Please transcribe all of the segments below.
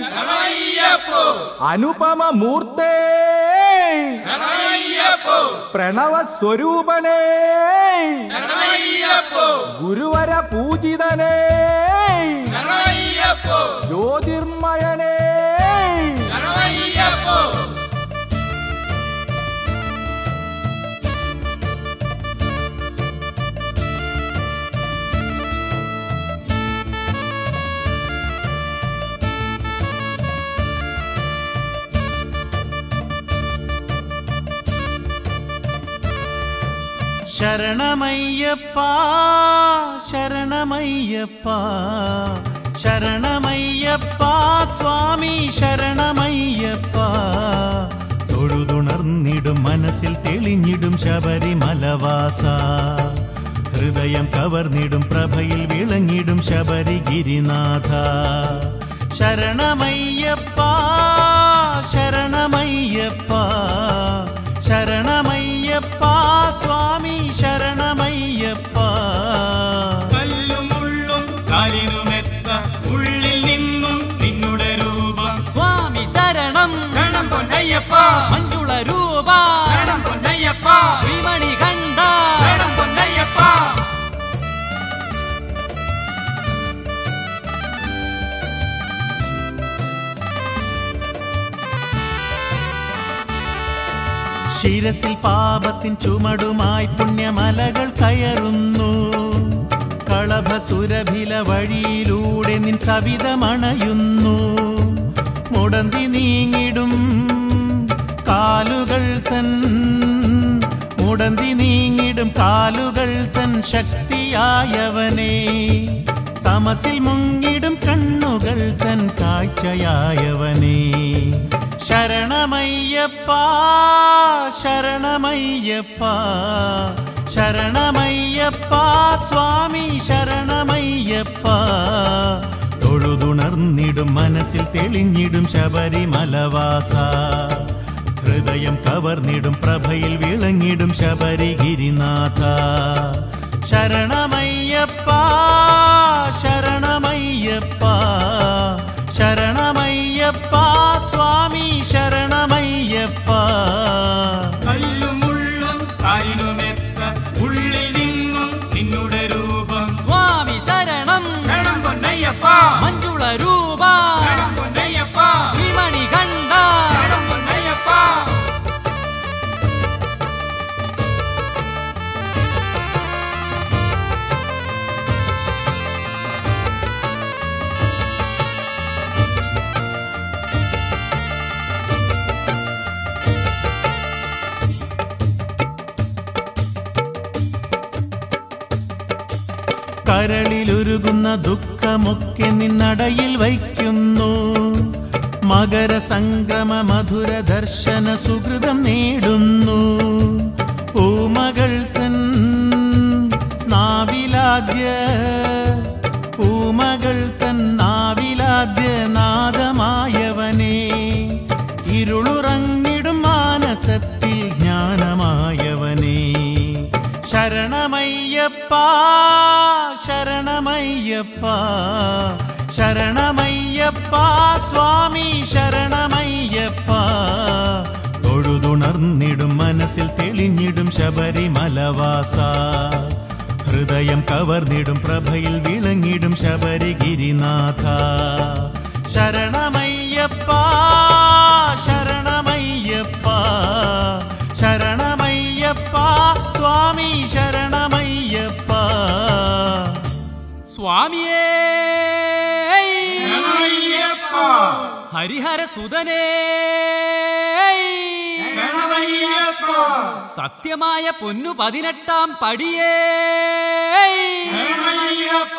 അനുപമ മൂർത്തേ പ്രണവ സ്വരൂപനേ ഗുരുവര പൂജിതനേ ജ്യോതിർമയനേ ശരണമയ്യപ്പാ ശരണമയ്യപ്പാ ശരണമയ്യപ്പാ സ്വാമി ശരണമയ്യപ്പാ തൊഴുതുണർന്നിടും മനസ്സിൽ തെളിഞ്ഞിടും ശബരിമലവാസ ഹൃദയം കവർന്നിടും പ്രഭയിൽ വിളങ്ങിടും ശബരിഗിരിനാഥ ശരണമയ്യപ്പാ ശരണമയ്യപ്പാ ശരണമയ്യപ്പാ സ്വാമി ശരണമയ്യപ്പാ കല്ലും മുള്ളും കാലിനുമെത്ത ഉള്ളിൽ നിന്നും നിന്നുടെ രൂപം സ്വാമി ശരണം ശരണം പൊന്നയ്യപ്പ മഞ്ജുള രൂപ ശരണം പൊന്നയ്യപ്പ ശ്രീമണി കണ്ഠ ശരണം പൊന്നയ്യപ്പ ശിരസിൽ പാപത്തിൻ ചുമടുമായി പുണ്യമലകൾ കയറുന്നു കളഭസുരഭില വഴിയിലൂടെ നിൻ സവിതമണയുന്നു മുടന്തി നീങ്ങിടും കാലുകൾ തൻ മുടന്തി നീങ്ങിടും കാലുകൾ തൻ ശക്തിയായവനേ തമസിൽ മുങ്ങിടും കണ്ണുകൾ തൻ കാഴ്ചയായവനേ ശരണമയ്യപ്പാ ശരണമയ്യപ്പാ ശരണമയ്യപ്പാ സ്വാമി ശരണമയ്യപ്പാ തൊഴുതുണർന്നിടും മനസ്സിൽ തെളിഞ്ഞിടും ശബരിമലവാസ ഹൃദയം കവർന്നിടും പ്രഭയിൽ വിളങ്ങിടും ശബരിഗിരിനാഥ ശരണമയ്യപ്പാ ശരണമയ്യപ്പാ ശരണമയ്യപ്പാ സ്വാമി ശരണമയ്യപ്പാ കല്ലും മുള്ളും കാലിനുമെത്ത ഉള്ളിൽ നിന്നും നിന്നുടെ രൂപം സ്വാമി ശരണം ശരണം പൊന്നയ്യപ്പ മഞ്ജുള രൂപ ശരണം പൊന്നയ്യപ്പ ശ്രീമണി കണ്ഠ ശരണം പൊന്നയ്യപ്പ കരളിലുരുകുന്ന ദുഃഖമൊക്കെ നിന്നടയിൽ വയ്ക്കുന്നു മകരസംക്രമ മധുര ദർശന സുഹൃതം നേടുന്നു പൂമകൾ തൻ നാവിലാദ്യ പൂമകൾ തൻ നാവിലാദ്യ നാദമായവനേ ഇരുളുറങ്ങിടും മാനസത്തിൽ ജ്ഞാനമായവനേ ശരണമയ്യപ്പാ ശരണമയ്യപ്പാ ശരണമയ്യപ്പാ സ്വാമി ശരണമയ്യപ്പാ തൊഴുതുണർന്നിടും മനസ്സിൽ തെളിഞ്ഞിടും ശബരിമലവാസ ഹൃദയം കവർന്നിടും പ്രഭയിൽ വിളങ്ങിടും ശബരിഗിരിനാഥ ശരണമയ്യപ്പാ ശരണമയ്യപ്പാ ശരണമയ്യപ്പാ സ്വാമി ശരണമയ്യപ്പാ സ്വാമിയേ ശരണമയ്യപ്പ ഹരിഹര സുതനേ ശരണമയ്യപ്പ സത്യമായ പൊന്നു 18-ാം പടിയേ ശരണമയ്യപ്പ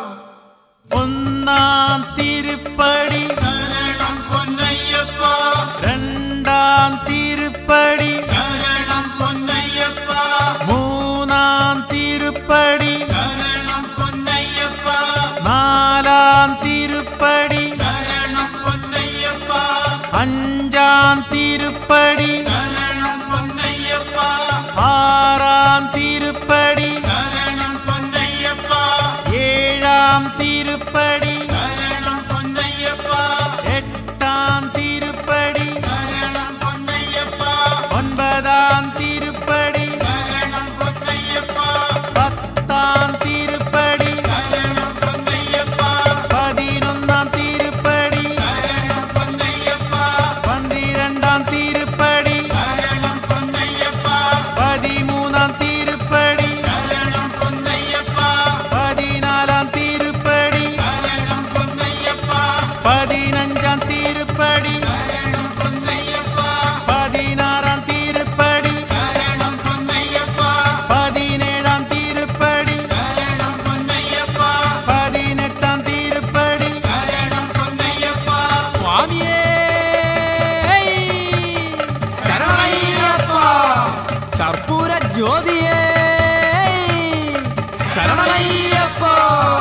ഒന്നാം തിരുപ്പടി ശരണം പൊന്നയ്യപ്പ രണ്ടാം തിരുപ്പടി ശരണം പൊന്നയ്യപ്പ മൂന്നാം തിരുപ്പടി ശരണം പൊന്നയ്യപ്പ നാലാം തിരുപ്പടി ശരണം പൊന്നയ്യപ്പ അഞ്ചാം തിരുപ്പടി ശരണം പൊന്നയ്യപ്പ ആറാം തിരുപ്പടി ശരണം പൊന്നയ്യപ്പ ഏഴാം തിരുപ്പടി ശരണം പൊന്നയ്യപ്പ ஜோதியே சரணமையப்பா.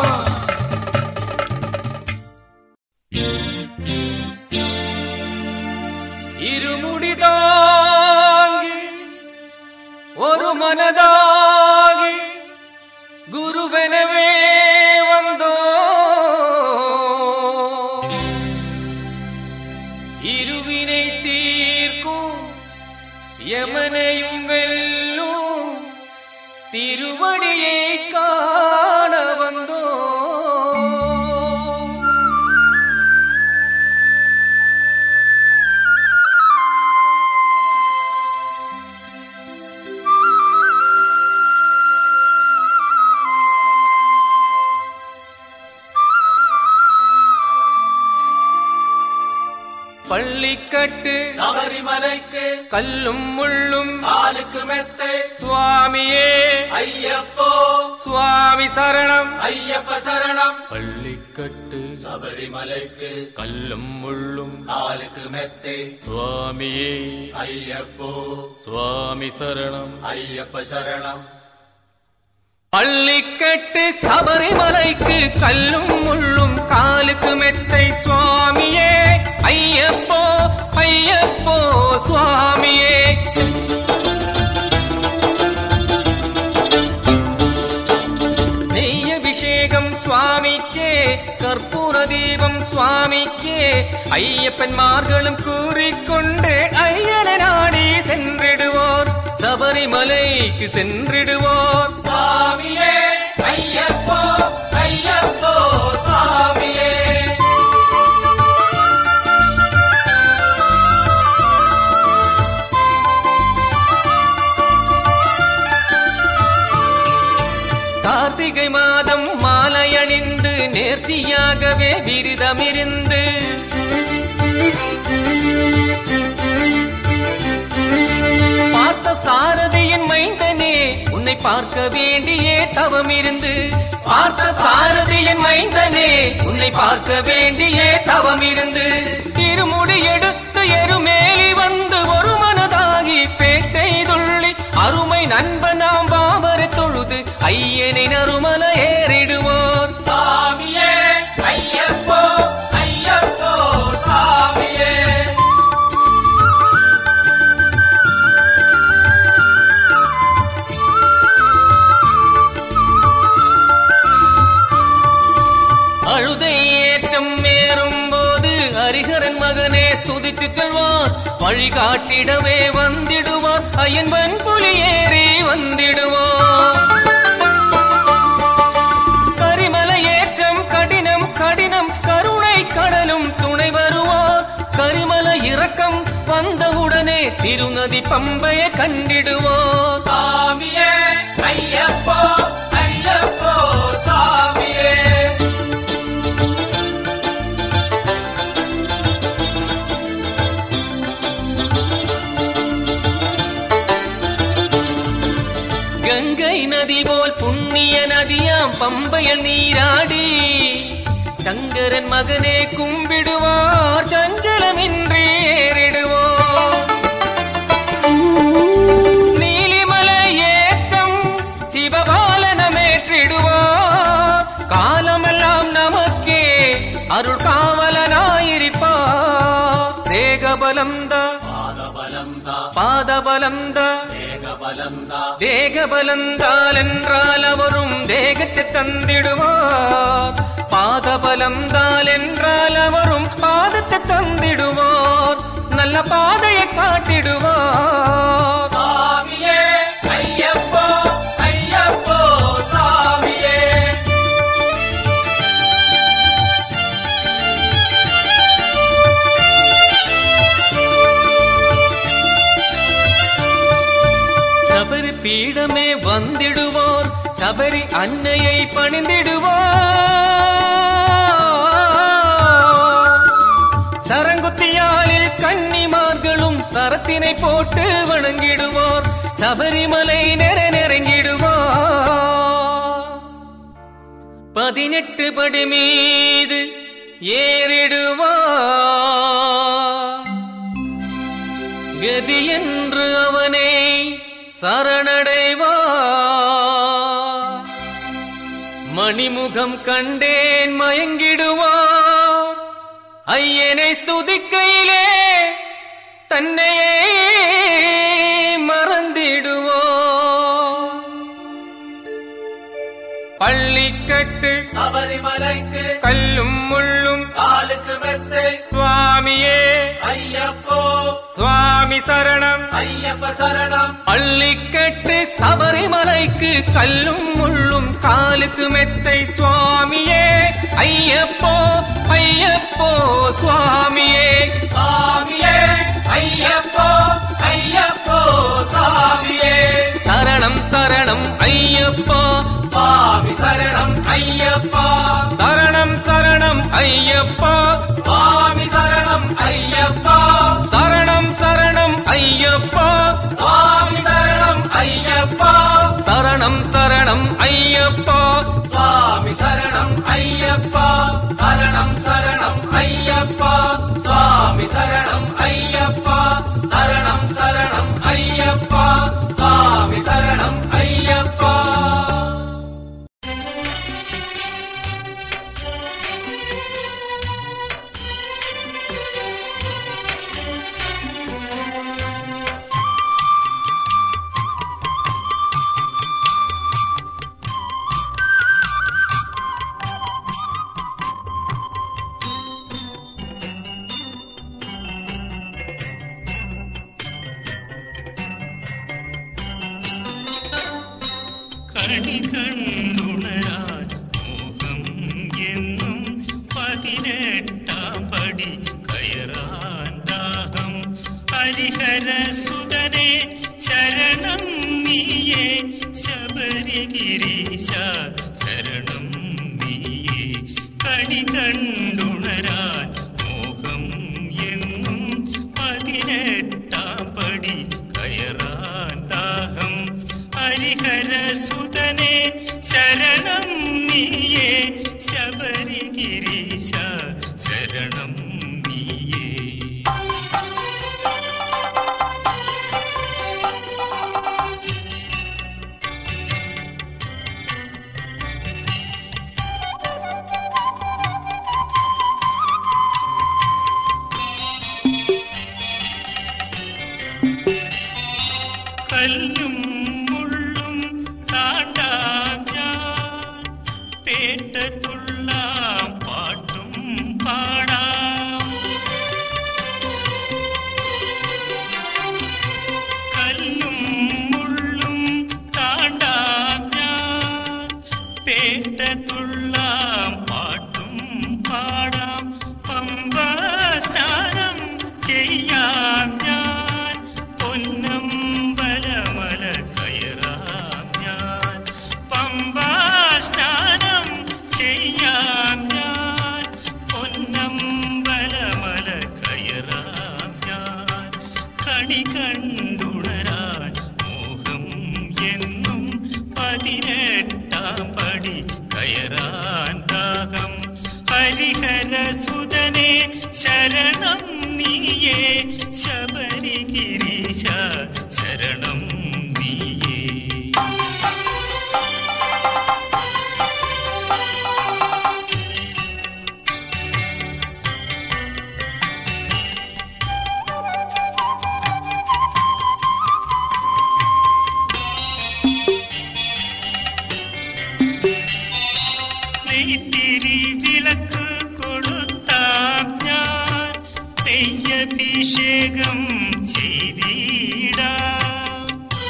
இருமுடிதாங்கி ஒரு மனதாகி குருவெனவே வந்தோ இருவினை தீர்க்கும் யமனையும் வெல்லும் திருவடியை காண வந்தோ. பள்ளிக்கட்டு சபரிமலைக்கு கல்லும் முள்ளும் காலுக்கு மெத்தை சுவாமியே ஐயப்போ சுவாமி சரணம் ஐயப்ப சரணம். பள்ளிக்கட்டு சபரிமலைக்கு கல்லும் முள்ளும் காலுக்கு மெத்தை சுவாமியே ஐயப்போ சுவாமி சரணம் ஐயப்ப சரணம். பள்ளிக்கட்டு சபரிமலைக்கு கல்லும் முள்ளும் காலுக்கு மெத்தை சுவாமியே ஐயப்போ ஐயப்போ சுவாமியே. நெய் அபிஷேகம் சுவாமிக்கே கற்பூர தீபம் சுவாமிக்கே ஐயப்பன்மார்களும் கூறிக்கொண்டு ஐயனை நாடி சென்றிடுவோர் சபரிமலைக்கு சென்றிடுவோர். சாமியே ஐயப்போ ஐயப்போ சாமியே. கார்த்திகை மாதம் மாலையணிந்து நேர்ச்சியாகவே விரதமிருந்து பார்த்த சாரதியின் மைந்தனே உன்னை பார்க்க வேண்டியே தவமிருந்து பார்த்த சாரதியின் மைந்தனே உன்னை பார்க்க வேண்டியே தவமிருந்து இருமுடி எடுத்து எருமேலி வந்து ஒரு மனதாகி பேட்டை துள்ளி அருமை நண்பனாம் பாபரை தொழுது ஐயனை நறுமல ஏறிடுவோர். சாமியே ஐயப்போ ஐயப்போ சாமியே. அழுதை ஏற்றம் மேறும் போது ஹரிஹரன் மகனே ஸ்துதிச்சு செல்வார் வழிகாட்டிடவே வந்திடுவார் ஐயன் வன்புலி ஏறி வந்திடுவார். கரிமலை ஏற்றம் கடினம் கடினம் கருணை கடலும் துணை வருவார். கரிமலை இறக்கம் வந்தவுடனே திருநதி பம்பையை கண்டிடுவோர். சாமியே ஐயப்போ ஐயப்போ சாமியே. கங்கை நதி போல் புண்ணிய நதியாம் பம்பையில் நீராடி சங்கரன் மகனே கும்பிடுவார் சஞ்சலமின்றி ஏறிடுவோர். நீலிமலை ஏற்றம் சிவபாலனமேற்றிடுவார். காலமெல்லாம் நமக்கே அருள் காவலனாயிருப்பார். தேகபலம்தா பாதபலம்தா தேகபலந்தால் என்றால் அவரும் தேகத்தை தந்திடுவார். பாதபலந்தால் என்றால் அவரும் பாதத்தை தந்திடுவார். நல்ல பாதையை காட்டிடுவார். சாமியே ஐயப்போ ஐயப்போ சாமியே. சபரி பீடமே வந்திடுவோர் சபரி அன்னையை பணிந்திடுவோர். சரங்குத்தியாலில் கன்னிமார்களும் சரத்தினை போட்டு வணங்கிடுவோர். சபரிமலை நெருங்கிடுவோர். 18 படி மீது ஏறிடுவார். கதி என்று அவனை சரணடைவார். മുഖം കണ്ടേൻ മയങ്ങിടുവാൻ അയ്യനെ സ്തുതിക്കയിലേ തന്നെയേ മറന്നിടുവോ പള്ളിക്കെട്ട് ശബരിമലയ്ക്ക് കല്ലും മുള്ളും കാലുക്ക് മെത്തെ സ്വാമിയേ അയ്യപ്പോ സ്വാമി ശരണം അയ്യപ്പ ശരണം പള്ളിക്കെട്ട് ശബരിമലയ്ക്ക് കല്ലും മുള്ളും കാലുക്ക് മെത്തെ സ്വാമിയേ അയ്യപ്പോ അയ്യപ്പോ സ്വാമിയേ സ്വാമിയേ അയ്യപ്പോ അയ്യപ്പോ സ്വാമിയേ ശരണം ശരണം അയ്യപ്പോ സ്വാമി ശരണം അയ്യപ്പ ശരണം ശരണം അയ്യപ്പോ സ്വാമി ശരണം അയ്യപ്പ ശരണം ശരണം അയ്യപ്പോ സ്വാമി ശരണം അയ്യപ്പ ശരണം ശരണം അയ്യപ്പോ സ്വാമി ശരണം അയ്യപ്പ ശരണം ശരണം അയ്യപ്പ സ്വാമി ശരണം അയ്യപ്പ ശരണം ശരണം അയ്യപ്പ സ്വാമി ശരണം അയ്യപ്പ കണി കണ്ടുണരാൻ മോഹം എന്നും 18-ാം പടി കയറാൻ ദാഹം ഹരിഹര സുതനെ ശരണം നീയേ ശബരിഗിരീശ ശരണം നീയേ കണി കണ്ടുണരാൻ മോഹം എന്നും 18-ാം പടി കയറാൻ ദാഹം ഹരിഹര സുതനെ ശരണം നീയേ ശബരിഗിരീശ ശരണം നീയേ കല്ലും മുള്ളും താണ്ടാം ഞാൻ പേട്ടത്തുള്ളാം പാട്ടും പാടാം കല്ലും മുള്ളും താണ്ടാം ഞാൻ പേട്ടത്തുള്ളാം പാട്ടും പാടാം പമ്പാ സ്നാനം ചെയ്യാം ഞാൻ പൊന്നമ്പലമല കയറാം ഞാൻ പമ്പാ സ്നാനം ചെയ്യാം ഞാൻ പൊന്നമ്പലമല കയറാം ഞാൻ കണി കണ്ടുണരാൻ മോഹം എന്നും 18-ാം പടി കയറാൻ ദാഹം ഹരിഹര സുതനെ ശരണം നീയേ ശബരിഗിരീശ ശരണം നീയേ നെയ്ത്തിരി വിളക്ക് കൊടുത്താം ഞാൻ നെയ്യഭിഷേകം ചെയ്തിടാം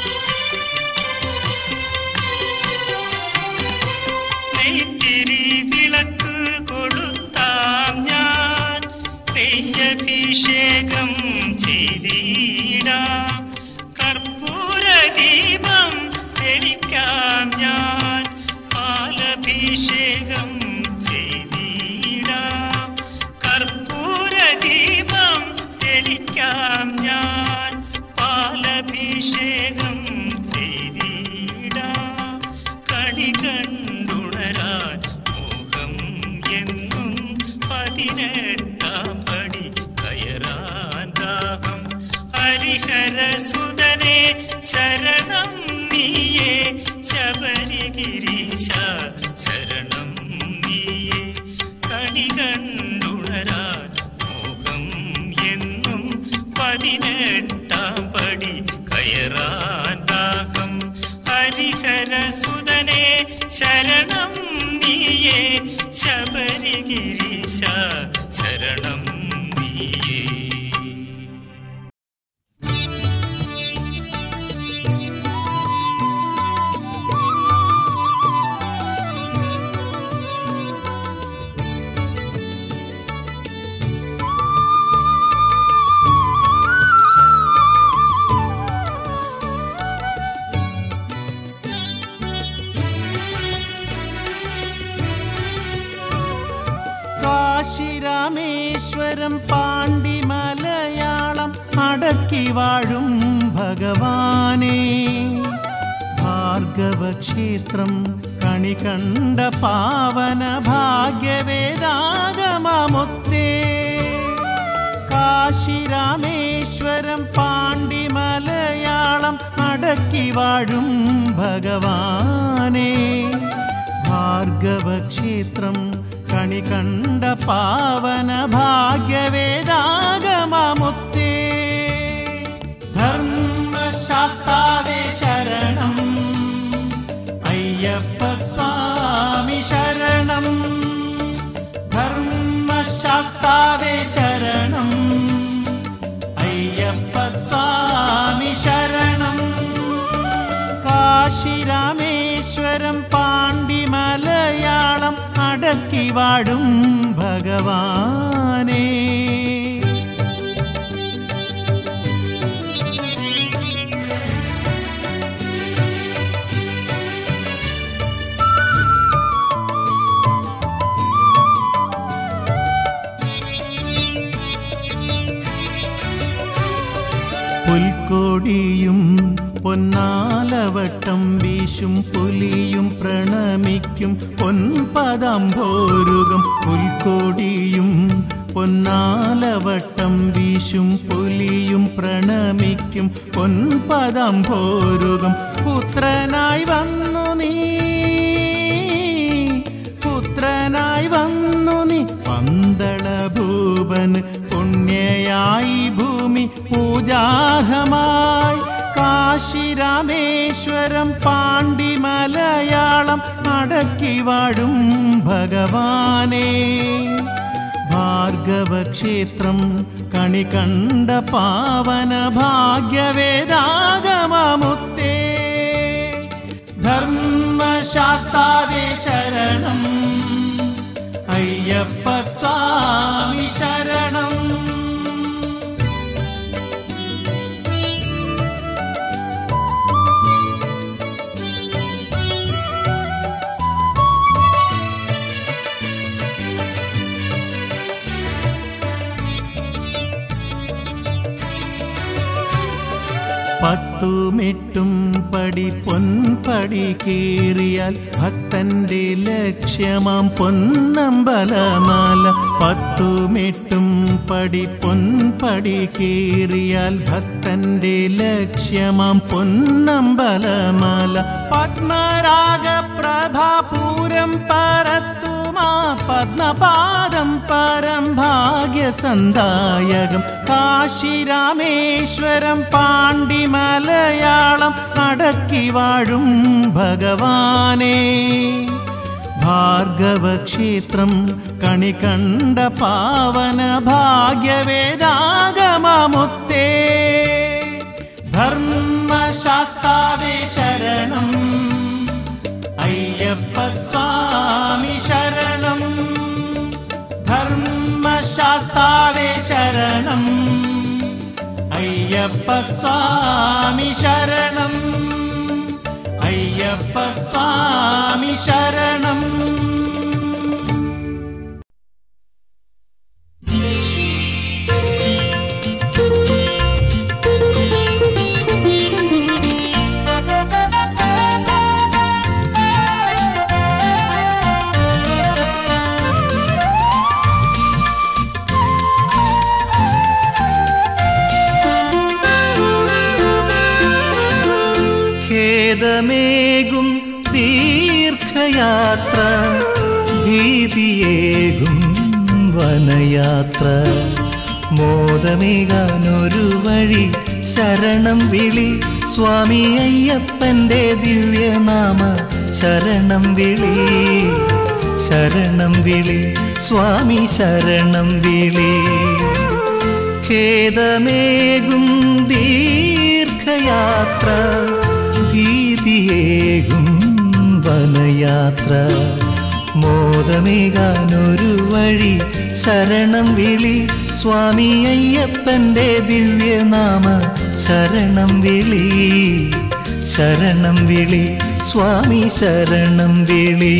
നെയ്ത്തിരി വിളക്ക് കൊടുത്താം ഞാൻ നെയ്യഭിഷേകം ചെയ്തിടാം കർപ്പൂര ദീപം തെളിക്കാം ഞാൻ പാലഭിഷേകം ചെയ്തിടാം കർപ്പൂര ദീപം തെളിക്കാം ഞാൻ പാലഭിഷേകം ചെയ്തിടാം കണി കണ്ടുണരാൻ മോഹം എന്നും 18-ാം പടി കയറാൻ ദാഹം ഹരിഹര സുതനെ ശരണം നീയേ ശബരിഗിരീശ ശരണം കണ്ടുണരാൻ മോഹം എന്നും 18-ാം പടി കയറാൻ ദാഹം ഹരിഹരസുതനേ ശരണം നീയേ ശബരിഗിരീശ ശരണം നീയേ. കാശിരാമേശ്വരം പാണ്ടി മലയാളം അടക്കി വാഴും ഭഗവാനേ ഭാർഗവക്ഷേത്രം കണി കണ്ട പാവന ഭാഗ്യവേദാഗമമുക്തേ കാശിരാമേശ്വരം പാണ്ടി മലയാളം അടക്കി വാഴും ഭഗവാനേ ഭാർഗവക്ഷേത്രം കണി കണ്ട പാവന ഭാഗ്യവേദാഗമമുക്തേ ധർമ്മശാസ്താവേ ശരണം അയ്യപ്പ സ്വാമി ശരണം ധർമ്മശാസ്താവേ ശരണം അയ്യപ്പ സ്വാമി ശരണം കാശിരാമേശ്വരം പാണ്ടി മലയാളം അടക്കി വാഴും ഭഗവാനേ. പുൽക്കോടിയും പൊന്നാലവട്ടം വീശും പുലിയും പ്രണമിക്കും പൊൻപദംഭോരുകം പുൽക്കോടിയും പൊന്നാലവട്ടം വീശും പുലിയും പ്രണമിക്കും പൊൻപദംഭോരുകം പുത്രനായി വന്നു നീ പന്തള ഭൂപന് പുണ്യയായി ഭൂമി പൂജാർഹമായി കാശിരാമേശ്വരം പാണ്ടി മലയാളം അടക്കി വാഴും ഭഗവാനേ ഭാർഗവക്ഷേത്രം കണി കണ്ട പാവന ഭാഗ്യവേദാഗമമുക്തേ ധർമ്മശാസ്താവേ ശരണം അയ്യപ്പ സ്വാമി ശരണം പത്തുമെട്ടും പടി പൊൻപടി കീറിയാൽ ഭക്തന്റെ ലക്ഷ്യമാം പൊന്നമ്പലമാല പത്തുമെട്ടും പടി പൊൻപടി കീറിയാൽ ഭക്തന്റെ ലക്ഷ്യമാം പൊന്നമ്പലമാല പത്മരാഗ പ്രഭാപൂരം പരത്തുമാ പത്മപാദം പരം ഭാഗ്യസന്ദായകം കാശിരാമേശ്വരം പാണ്ടി മലയാളം അടക്കി വാഴും ഭഗവാനേ ഭാർഗവക്ഷേത്രം കണി കണ്ട പാവന ഭാഗ്യവേദാഗമമുക്തേ ധർമ്മശാസ്താവേ ശരണം അയ്യപ്പ സ്വാമി ശരണം ധർമ്മശാസ്താവേ ശരണം അയ്യപ്പ സ്വാമി ശരണം അയ്യപ്പ സ്വാമി ശരണം ഖേദമേകും ദീർഘയാത്ര ഭീതിയേകും വനയാത്ര മോദമേകാനൊരു വഴി ശരണം വിളി സ്വാമി അയ്യപ്പന്റെ ദിവ്യനാമ ശരണം വിളി ശരണം വിളി സ്വാമി ശരണം വിളി ഖേദമേകും ദീർഘയാത്ര ഭീതിയേകും വനയാത്ര മോദമേകാനൊരു വഴി ശരണം വിളി സ്വാമി അയ്യപ്പന്റെ ദിവ്യനാമ ശരണം വിളി ശരണം വിളി സ്വാമി ശരണം വിളി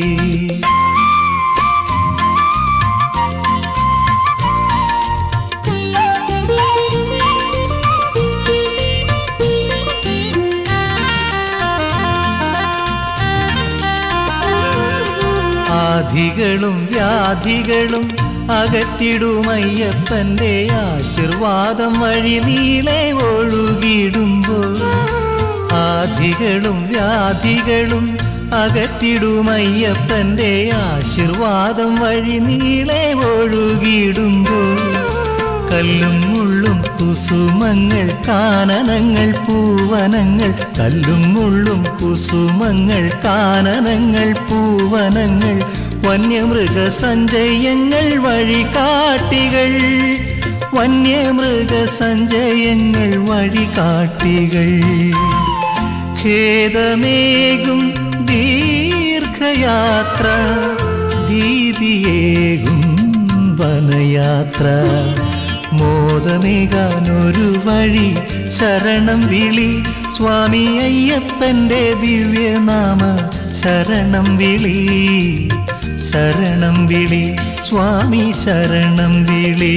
ആധികളും വ്യാധികളും അകറ്റിടുമയ്യപ്പന്റെ ആശീർവാദം വഴി നീളെ ഒഴുകിടുമ്പോൾ ആധികളും വ്യാധികളും അകറ്റിടുമയ്യപ്പന്റെ ആശീർവാദം വഴി നീളെ ഒഴുകിടുമ്പോൾ കല്ലും മുള്ളും കുസുമങ്ങൾ കാനനങ്ങൾ പൂവനങ്ങൾ കല്ലും മുള്ളും കുസുമങ്ങൾ കാനനങ്ങൾ പൂവനങ്ങൾ വന്യമൃഗ സഞ്ചയങ്ങൾ വഴികാട്ടികൾ വന്യമൃഗ സഞ്ചയങ്ങൾ വഴികാട്ടികൾ ഖേദമേകും ദീർഘയാത്ര ഭീതിയേകും വനയാത്ര മോദമേകാനൊരു വഴി ശരണം വിളി സ്വാമി അയ്യപ്പന്റെ ദിവ്യനാമ ശരണം വിളി ശരണം വിളി സ്വാമി ശരണം വിളി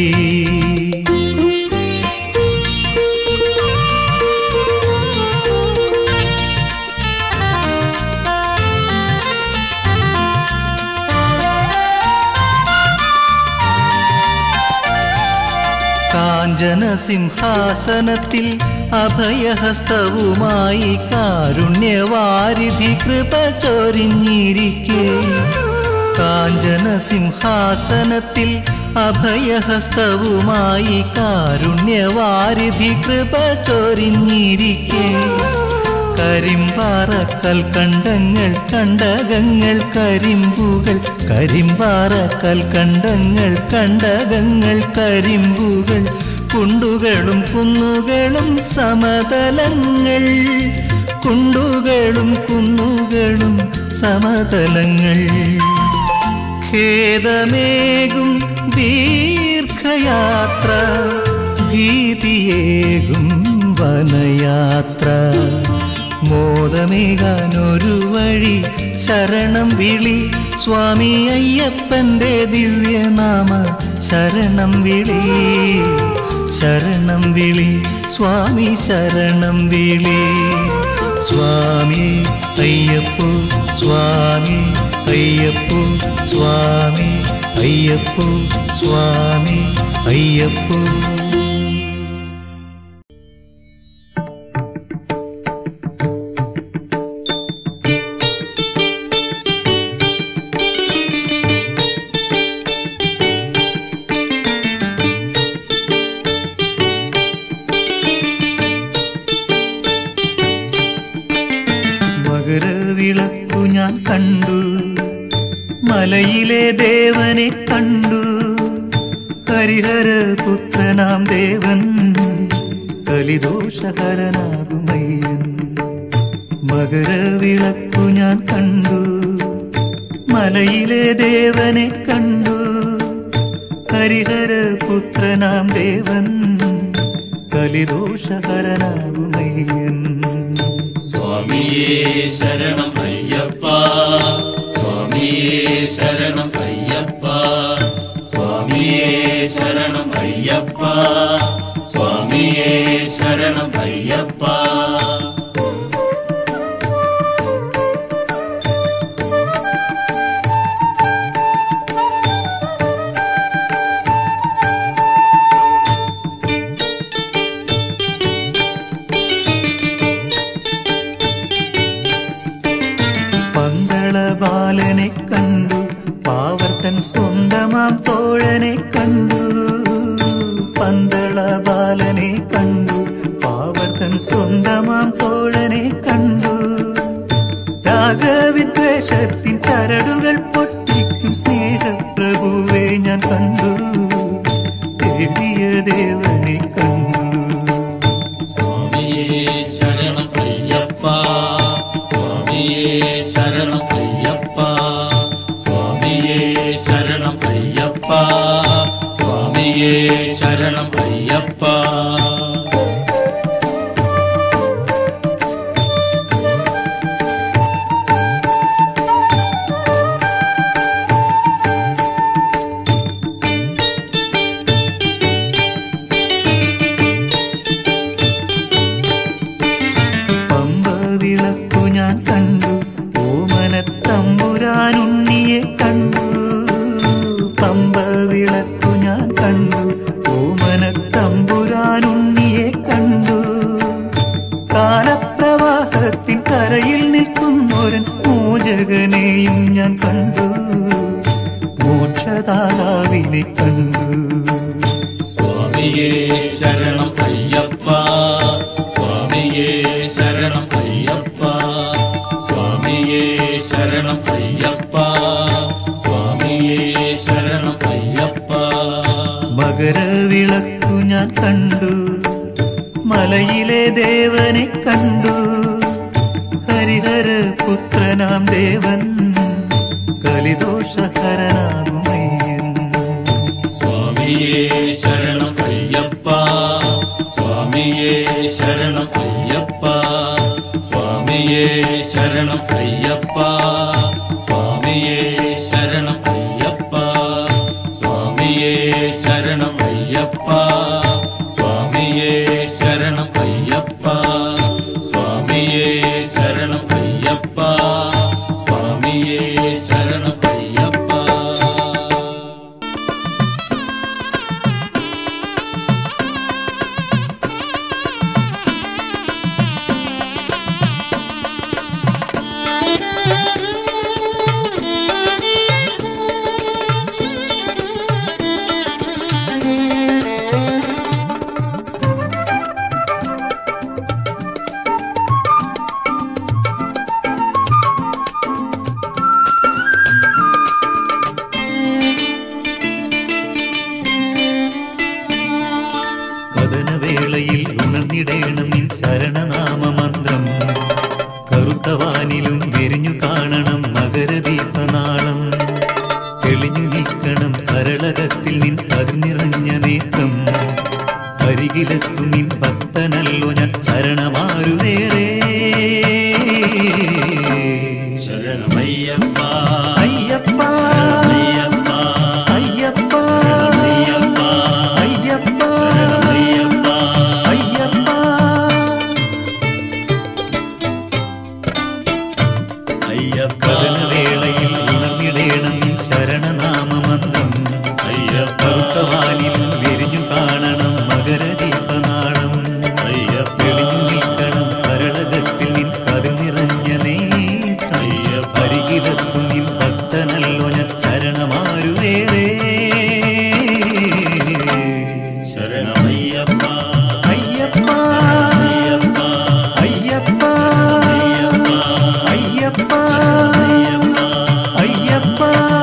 കാഞ്ചന സിംഹാസനത്തിൽ അഭയഹസ്തവുമായി കാരുണ്യവാരിധി കൃപ ചൊരിഞ്ഞിരിക്കെ കാഞ്ചന സിംഹാസനത്തിൽ അഭയഹസ്തവുമായി കാരുണ്യവാരിധി കൃപ ചൊരിഞ്ഞിരിക്കെ കരിമ്പാറ കൽക്കണ്ടങ്ങൾ കണ്ടകങ്ങൾ കരിമ്പുകൾ കരിമ്പാറ കൽക്കണ്ടങ്ങൾ കണ്ടകങ്ങൾ കരിമ്പുകൾ കുണ്ടുകളും കുന്നുകളും സമതലങ്ങൾ കുണ്ടുകളും കുന്നുകളും സമതലങ്ങൾ ഖേദമേകും ദീർഘയാത്ര ഭീതിയേകും വനയാത്ര മോദമേകാനൊരു വഴി ശരണം വിളി സ്വാമി അയ്യപ്പന്റെ ദിവ്യനാമ ശരണം വിളി ശരണം വിളി സ്വാമി ശരണം വിളി സ്വാമി അയ്യപ്പോ സ്വാമി അയ്യപ്പോ സ്വാമി അയ്യപ്പോ സ്വാമി അയ്യപ്പോ മകരവിളക്കു ഞാൻ കണ്ടു മലയിലെ ദേവനെ കണ്ടു ഹരിഹരപുത്രനാം ദേവൻ കലിദോഷഹരനാകുമയ്യൻ മകരവിളക്കു ഞാൻ കണ്ടു മലയിലെ ദേവനെ കണ്ടു ഹരിഹരപുത്രനാം ദേവൻ കലിദോഷഹരനാകുമയ്യൻ സ്വാമിയേ ശരണം അയ്യപ്പ സ്വാമിയേ ശരണം അയ്യപ്പ സ്വാമിയേ ശരണം അയ്യപ്പ സ്വാമിയേ ശരണം അയ്യപ്പ ബാലനെ കണ്ടു പാവർത്തൻ സ്വന്തമാം തോഴനെ പന്തള ബാലനെ കണ്ടു, പാവർത്തൻ സ്വന്തമാം തോഴനെ കണ്ടു. രാഗവിദ്വേഷത്തിൻ ചരടുകൾ പൊട്ടിക്കും സ്നേഹപ്രഭുവെ ഞാൻ കണ്ടു, തേടിയ ദേവനെ കണ്ടു. സ്വാമിയേ ശരണം അയ്യപ്പ, സ്വാമിയേ ശരണം അയ്യപ്പ, സ്വാമിയേ ശരണം അയ്യപ്പ, സ്വാമിയേ ശരണം അയ്യപ്പ. സ്വാമിയേ ശരണം അയ്യപ്പ, സ്വാമിയേ ശരണം അയ്യപ്പ, സ്വാമിയേ ശരണം അയ്യപ്പ, സ്വാമിയേ ശരണം അയ്യപ്പ. മകരവിളക്കു ഞാൻ കണ്ടു, മലയിലെ ദേവനെ കണ്ടു, ഹരിഹര പുത്രനാം ദേവൻ കലിദോഷഹരനാകുമയ്യൻ. സ്വാമിയേ ശരണം അയ്യപ്പ, സ്വാമിയേ ശരണം അയ്യപ്പ, സ്വാമിയേ ശരണം അയ്യപ്പ, സ്വാമിയേ ശരണം അയ്യപ്പ, സ്വാമിയേ ശരണം അയ്യപ്പ, സ്വാമിയേ ശരണം അയ്യപ്പ, സ്വാമിയേ ശരണം അയ്യപ്പ, സ്വാമിയേ ശരണം അയ്യപ്പ. കഥനവേളയിൽ ഉണർന്നിടേണം നിൻ ശരണനാമമന്ത്രം, കറുത്തവാനിലും വിരിഞ്ഞു കാണണം മകരദീപനാളം, തെളിഞ്ഞു നിൽക്കണം കരളകത്തിൽ നിൻ കതിർനിറഞ്ഞ നേത്രം, അരികിലെത്തും നിൻ ഭക്തനല്ലോ ഞാൻ ശരണമാരുവേറെ. ശരണമയ്യപ്പ അയ്യപ്പ അയ്യപ്പ അയ്യപ്പ അയ്യപ്പ അയ്യപ്പ ശരണമയ്യപ്പ അയ്യപ്പ. അയ്യപ്പ കഥനവേളയിൽ ഉണർന്നിടേണം നിൻ ശരണനാമമന്ത്രം, അയ്യപ്പ കറുത്തവാനിലും വിരിഞ്ഞു കാണണം മകരദീപനാളം, അയ്യപ്പ തെളിഞ്ഞു നിൽക്കണം കരളകത്തിൽ നിൻ കതിർനിറഞ്ഞ നേത്രം, അരികിലെത്തും നിൻ ഭക്തനല്ലോ ഞാൻ ശരണമാരുവേറെ. ശരണമയ്യപ്പ അയ്യപ്പ അയ്യപ്പ അയ്യപ്പ അയ്യപ്പ അയ്യപ്പ.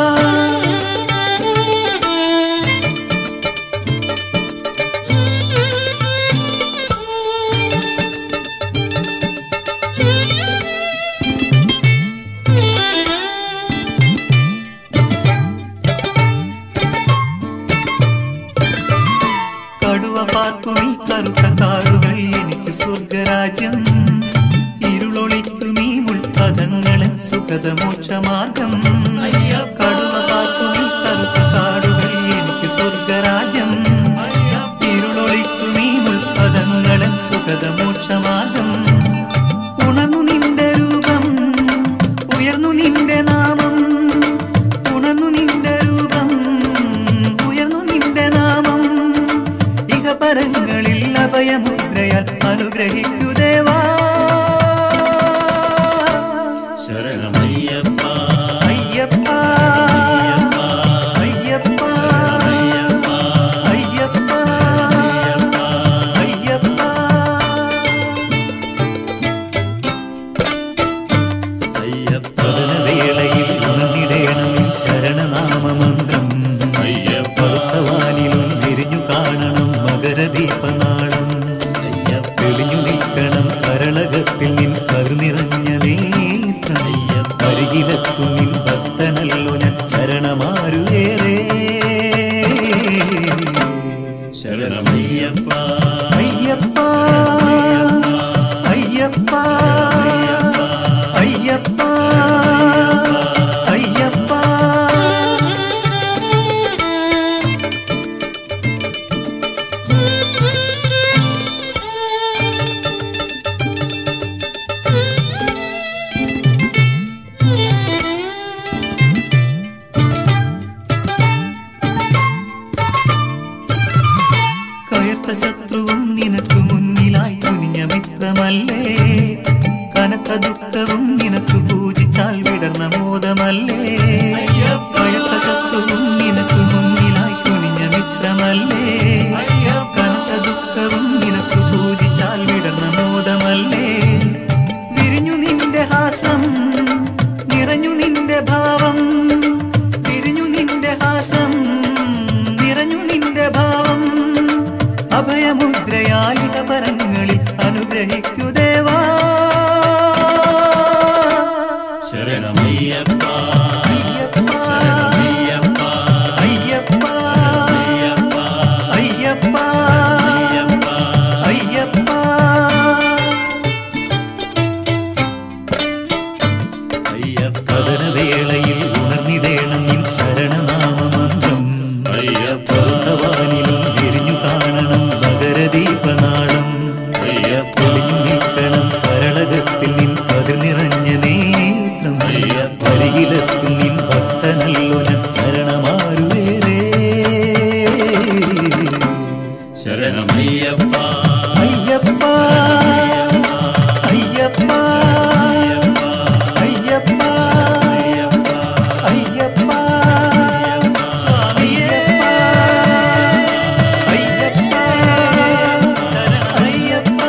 കടുവ പാർക്കും ഈ കറുത്ത കാടുകൾ എനിക്ക് സ്വർഗരാജ്യം, ഇരുളൊളിക്കും ഈ മുൾപദങ്ങളിൽ സുഖദമോക്ഷമാർഗം. കടുവ പാർക്കും ഈ കറുത്ത കാടുകൾ എനിക്ക് സ്വർഗരാജ്യം, ഇരുളൊളിക്കും ഈ മുൾപദങ്ങളിൽ സുഖദമോക്ഷമാർഗം. ഉണർന്നു നിന്റെ രൂപം, ഉയർന്നു നിന്റെ നാമം, ഉണർന്നു നിന്റെ രൂപം, ഉയർന്നു നിന്റെ നാമം, ഇഹപരങ്ങളിൽ അഭയമുദ്രയാൽ അനുഗ്രഹിക്കൂ ദേവാ. ശരണമയ്യപ്പ അയ്യപ്പ അയ്യപ്പ അയ്യപ്പ കാണണം മകരദീപനാളം. തെളിഞ്ഞു നിൽക്കണം കരളകത്തിൽ നിൻ കരുനിറഞ്ഞ നേത്രം. അരികിലെത്തും നിൻ ഭക്തനല്ലോ ഞാൻ ശരണമാരുവേറെ. ശരണമയ്യപ്പ അയ്യപ്പ അയ്യപ്പ അയ്യപ്പ അയ്യപ്പ. കയർത്ത ശത്രുവും നിനക്ക് മുന്നിലായി കുനിഞ്ഞ മിത്രമല്ലേ. കനത്ത ദുഃഖവും നിനക്ക് പൂജിച്ചാൽ വിടർന്ന മോദമല്ലേ. കയർത്ത ശത്രുവും നിനക്ക് മുന്നിലായി കുനിഞ്ഞ മിത്രമല്ലേ. കനത്ത ദുഃഖവും നിനക്ക് പൂജിച്ചാൽ വിടർന്ന മോദമല്ലേ. വിരിഞ്ഞു നിന്റെ ഹാസം നിറഞ്ഞു നിന്റെ ഭാവം. വിരിഞ്ഞു നിന്റെ ഹാസം നിറഞ്ഞു നിന്റെ ഭാവം. അഭയമുദ്രയാലിക പരങ്ങളിൽ അനുഗ്രഹിക്കു ദേവാ. ശരണമയ്യപ്പ ശരണമയ്യപ്പ അയ്യപ്പ അയ്യപ്പ അയ്യപ്പ. കഥനവേളയിൽ ഉണർന്നിടേണം നിൻ ശരണനാമമന്ത്രം. പർവ്വതവാനിലും എരിഞ്ഞു കാണണം മകരദീപനാളം. തെളിഞ്ഞു നിൽക്കണം കരളകത്തിൽ നിൻ കതിർ നിറഞ്ഞ നേത്രം. അരികിലെത്തും നിൻ ഭക്തനല്ലോ ഞാൻ ശരണമാരുവേറെ. ശരണമയ്യപ്പ അയ്യപ്പ അയ്യപ്പ അയ്യപ്പ അയ്യപ്പ സ്വാമിയേ അയ്യപ്പ അയ്യപ്പ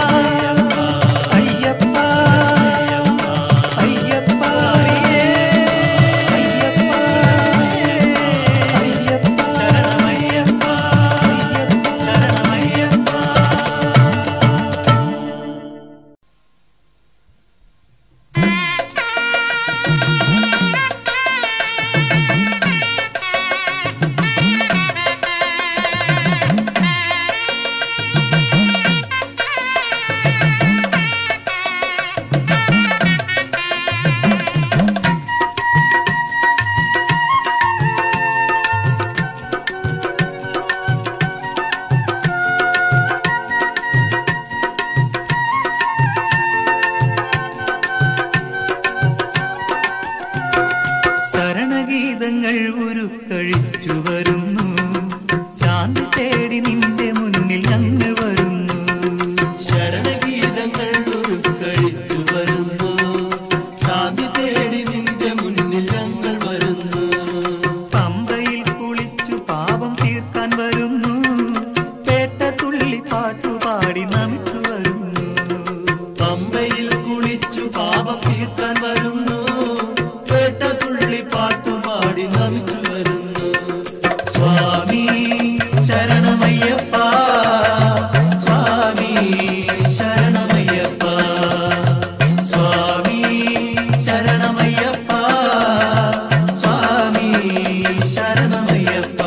അയ്യപ്പ അയ്യപ്പ അയ്യപ്പ അയ്യപ്പ ശരണമയ്യപ്പ ശരണമയ്യപ്പ. ശരണഗീതങ്ങൾ ഉരുക്കഴിച്ചു വരുന്നു. ശാന്തി തേടി നിന്റെ മുന്നിൽ ഞങ്ങൾ വരുന്നു. ശരണഗീതങ്ങൾ ഉരുക്കഴിച്ചു വരുന്നു. ശാന്തി തേടി നിന്റെ മുന്നിൽ ഞങ്ങൾ വരുന്നു. പമ്പയിൽ കുളിച്ചു പാപം തീർക്കാൻ വരുന്നു. പേട്ട തുള്ളി പാട്ടുപാടി നമിച്ചു വരുന്നു. പമ്പയിൽ കുളിച്ചു പാപം തീർക്കാൻ വരുന്നു. പേട്ട തുള്ളി പാട്ടുപാടി നമിച്ചു വരുന്നു. സ്വാമി ശരണമയ്യപ്പ സ്വാമി ശരണമയ്യപ്പ സ്വാമി ശരണമയ്യപ്പ സ്വാമി ശരണമയ്യപ്പ.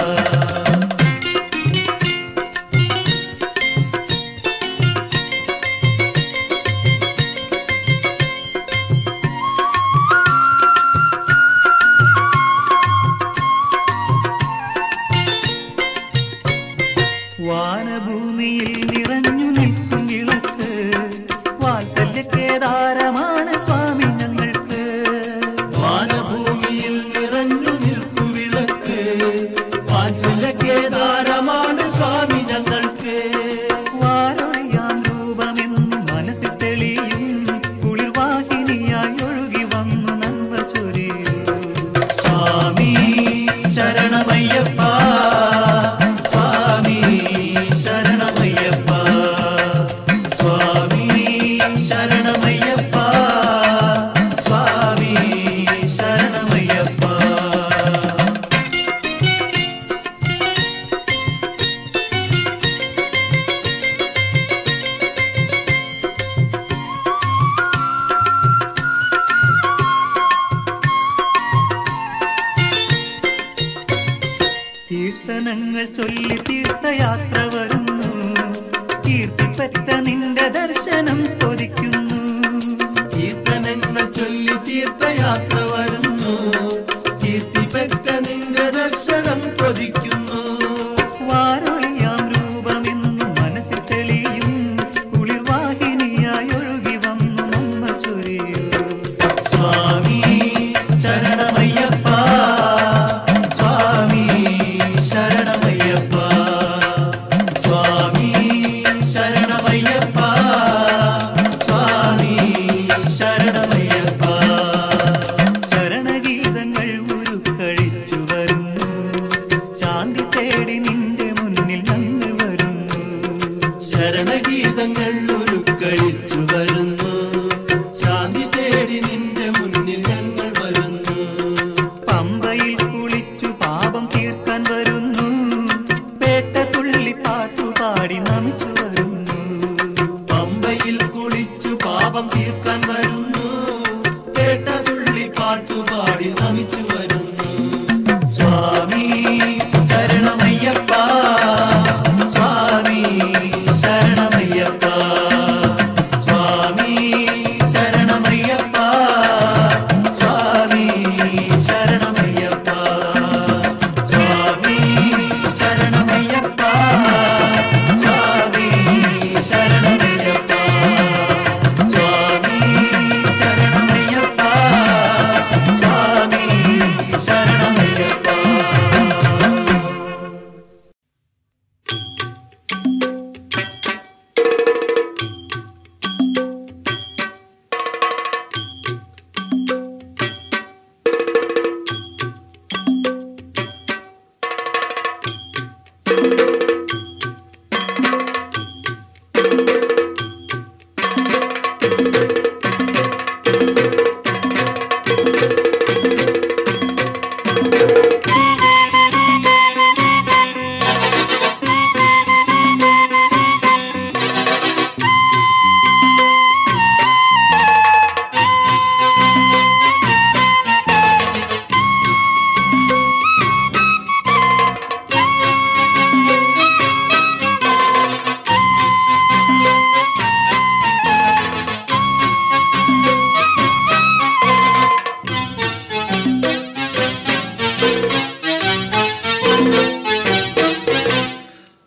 വാനഭൂമിയിൽ നിറഞ്ഞു നിൽക്കും വിളക്ക്. വാത്സല്യക്കേദാരമാണ് സ്വാമി ഞങ്ങൾക്ക്. വാനഭൂമിയിൽ നിറഞ്ഞു നിൽക്കും വിളക്ക്. വാത്സല്യക്കേദാരമാണ് സ്വാമി ഞങ്ങൾക്ക്. വാരൊഴിയാം രൂപമെന്നും മനസ്സിൽ തെളിയും. കുളിർവാഹിനിയായി ഒഴുകി വന്നു നന്മ ചൊരിയൂ. സ്വാമി ശരണമയ്യപ്പ സ്വാമി ശരണമയ്യപ്പ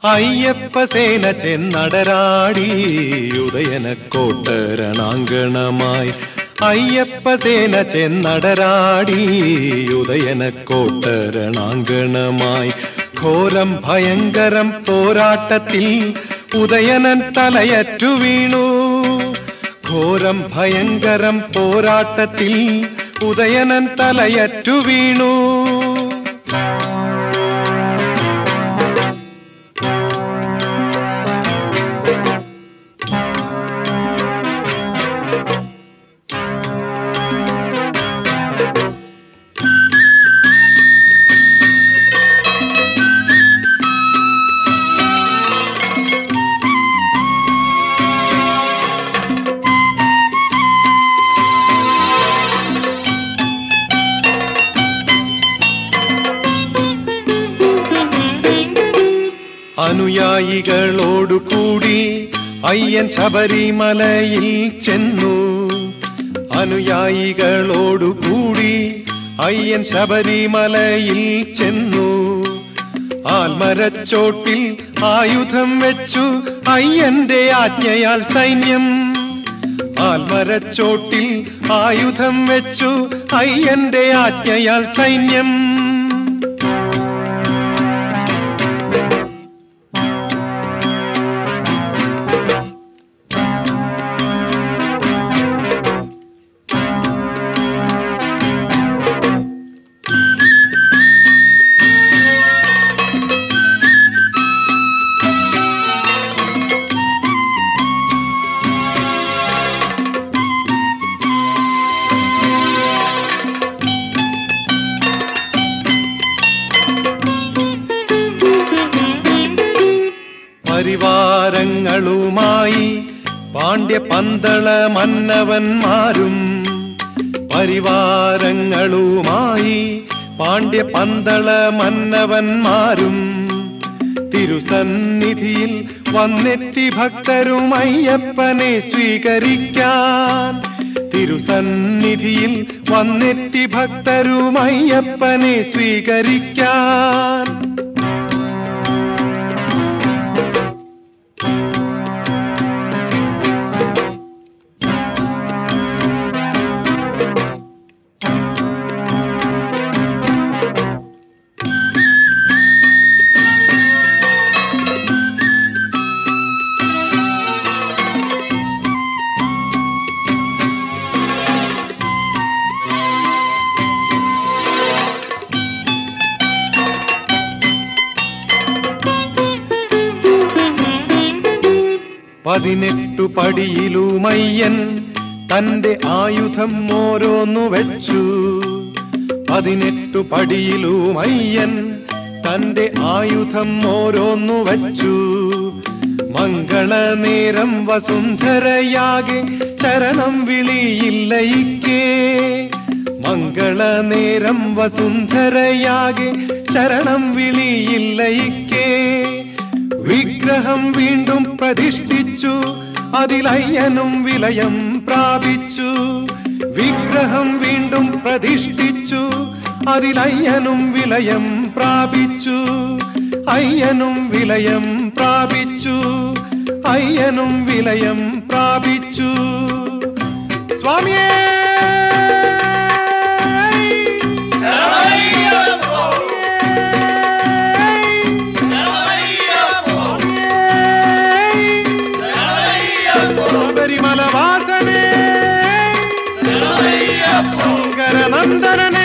അയ്യപ്പസേന ചെന്നടരാടി ഉദയനക്കോട്ടരണാങ്കണമായി. അയ്യപ്പസേന ചെന്നടരാടി ഉദയനക്കോട്ടരണാങ്കണമായി. ഘോരം ഭയങ്കരം പോരാട്ടത്തിൽ ഉദയനൻ തലയറ്റു വീണു. ഘോരം ഭയങ്കരം പോരാട്ടത്തിൽ ഉദയനൻ തലയറ്റു വീണു. അനുയായികളോടുകൂടി അയ്യൻ ശബരിമലയിൽ ചെന്നു. അനുയായികളോടുകൂടി അയ്യൻ ശബരിമലയിൽ ചെന്നു. ആൽമരച്ചോട്ടിൽ ആയുധം വെച്ചു അയ്യന്റെ ആജ്ഞയാൽ സൈന്യം. ആൽമരച്ചോട്ടിൽ ആയുധം വെച്ചു അയ്യന്റെ ആജ്ഞയാൽ സൈന്യം. പരിവാരങ്ങളുമായി പാണ്ഡ്യ പന്തള മന്നവന്മാരും. പരിവാരങ്ങളുമായി പാണ്ഡ്യ പന്തള മന്നവന്മാരും തിരുസന്നിധിയിൽ വന്നെത്തി ഭക്തരും അയ്യപ്പനെ സ്വീകരിക്കാൻ. തിരുസന്നിധിയിൽ വന്നെത്തി ഭക്തരും അയ്യപ്പനെ സ്വീകരിക്കാൻ. പതിനെട്ടു പടിയിലുമയ്യൻ തന്റെ ആയുധം ഓരോന്നു വെച്ചു. 18 പടിയിലുമയ്യൻ തന്റെ ആയുധം ഓരോന്നു വച്ചു. മംഗളനേരം വസുന്ധരയാകെ ശരണം വിളിയില്ലയിക്കേ. മംഗളനേരം വസുന്ധരയാകെ ശരണം വിളിയില്ലയിക്കേ. വിഗ്രഹം വീണ്ടും പ്രതിഷ്ഠിച്ചു, അതിലയ്യനും വിലയം പ്രാപിച്ചു. വിഗ്രഹം വീണ്ടും പ്രതിഷ്ഠിച്ചു, അതിലയ്യനും വിലയം പ്രാപിച്ചു. അയ്യനും വിലയം പ്രാപിച്ചു, അയ്യനും വിലയം പ്രാപിച്ചു. സ്വാമിയേ ശബരിമലവാസനേ, ശങ്കരനന്ദനനേ,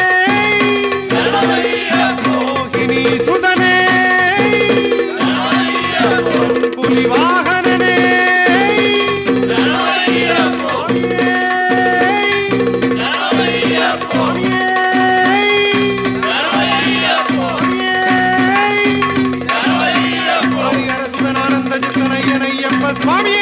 മോഹിനി സുതനേ, പുലിവാഹനനേ, ഹരിഹരസുതനാനന്ദ ചിത്തനയ്യനയ്യപ്പ സ്വാമിയേ.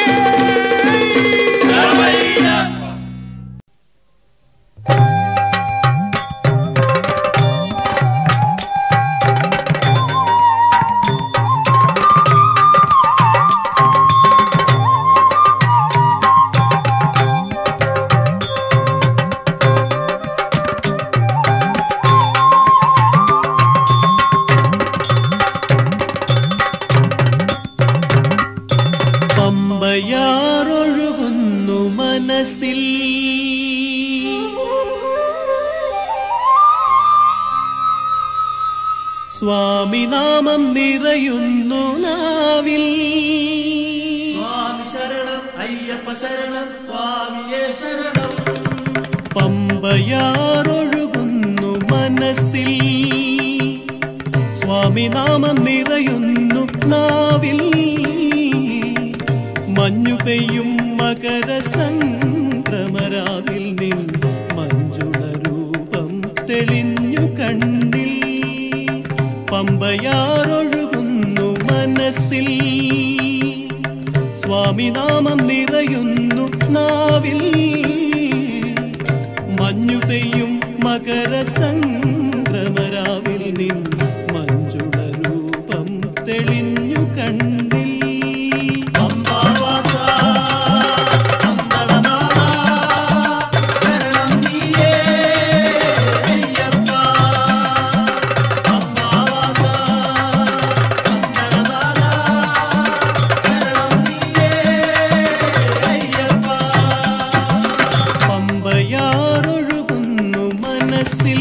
സ്വാമി നാമം നിറയുന്നു നാവിൽ. സ്വാമി ശരണം അയ്യപ്പ ശരണം സ്വാമിയേ ശരണം. പമ്പയാറൊഴുകുന്നു മനസ്സിൽ സ്വാമി നാമം നിറയുന്നു നാവിൽ. മഞ്ഞു പെയ്യും മകര സംക്രമരാവിൽ നിൻ മഞ്ജുള രൂപം തെളിഞ്ഞു കണ്ണിൽ. പമ്പയാറൊഴുകുന്നു മനസ്സിൽ സ്വാമി നാമം നിറയുന്നു നാവിൽ. മഞ്ഞു പെയ്യും മകര സംക്രമരാവിൽ നിൻ മഞ്ജുള രൂപം തെളിഞ്ഞു കണ്ണിൽ. പമ്പയാറൊഴുകുന്നു മനസ്സിൽ.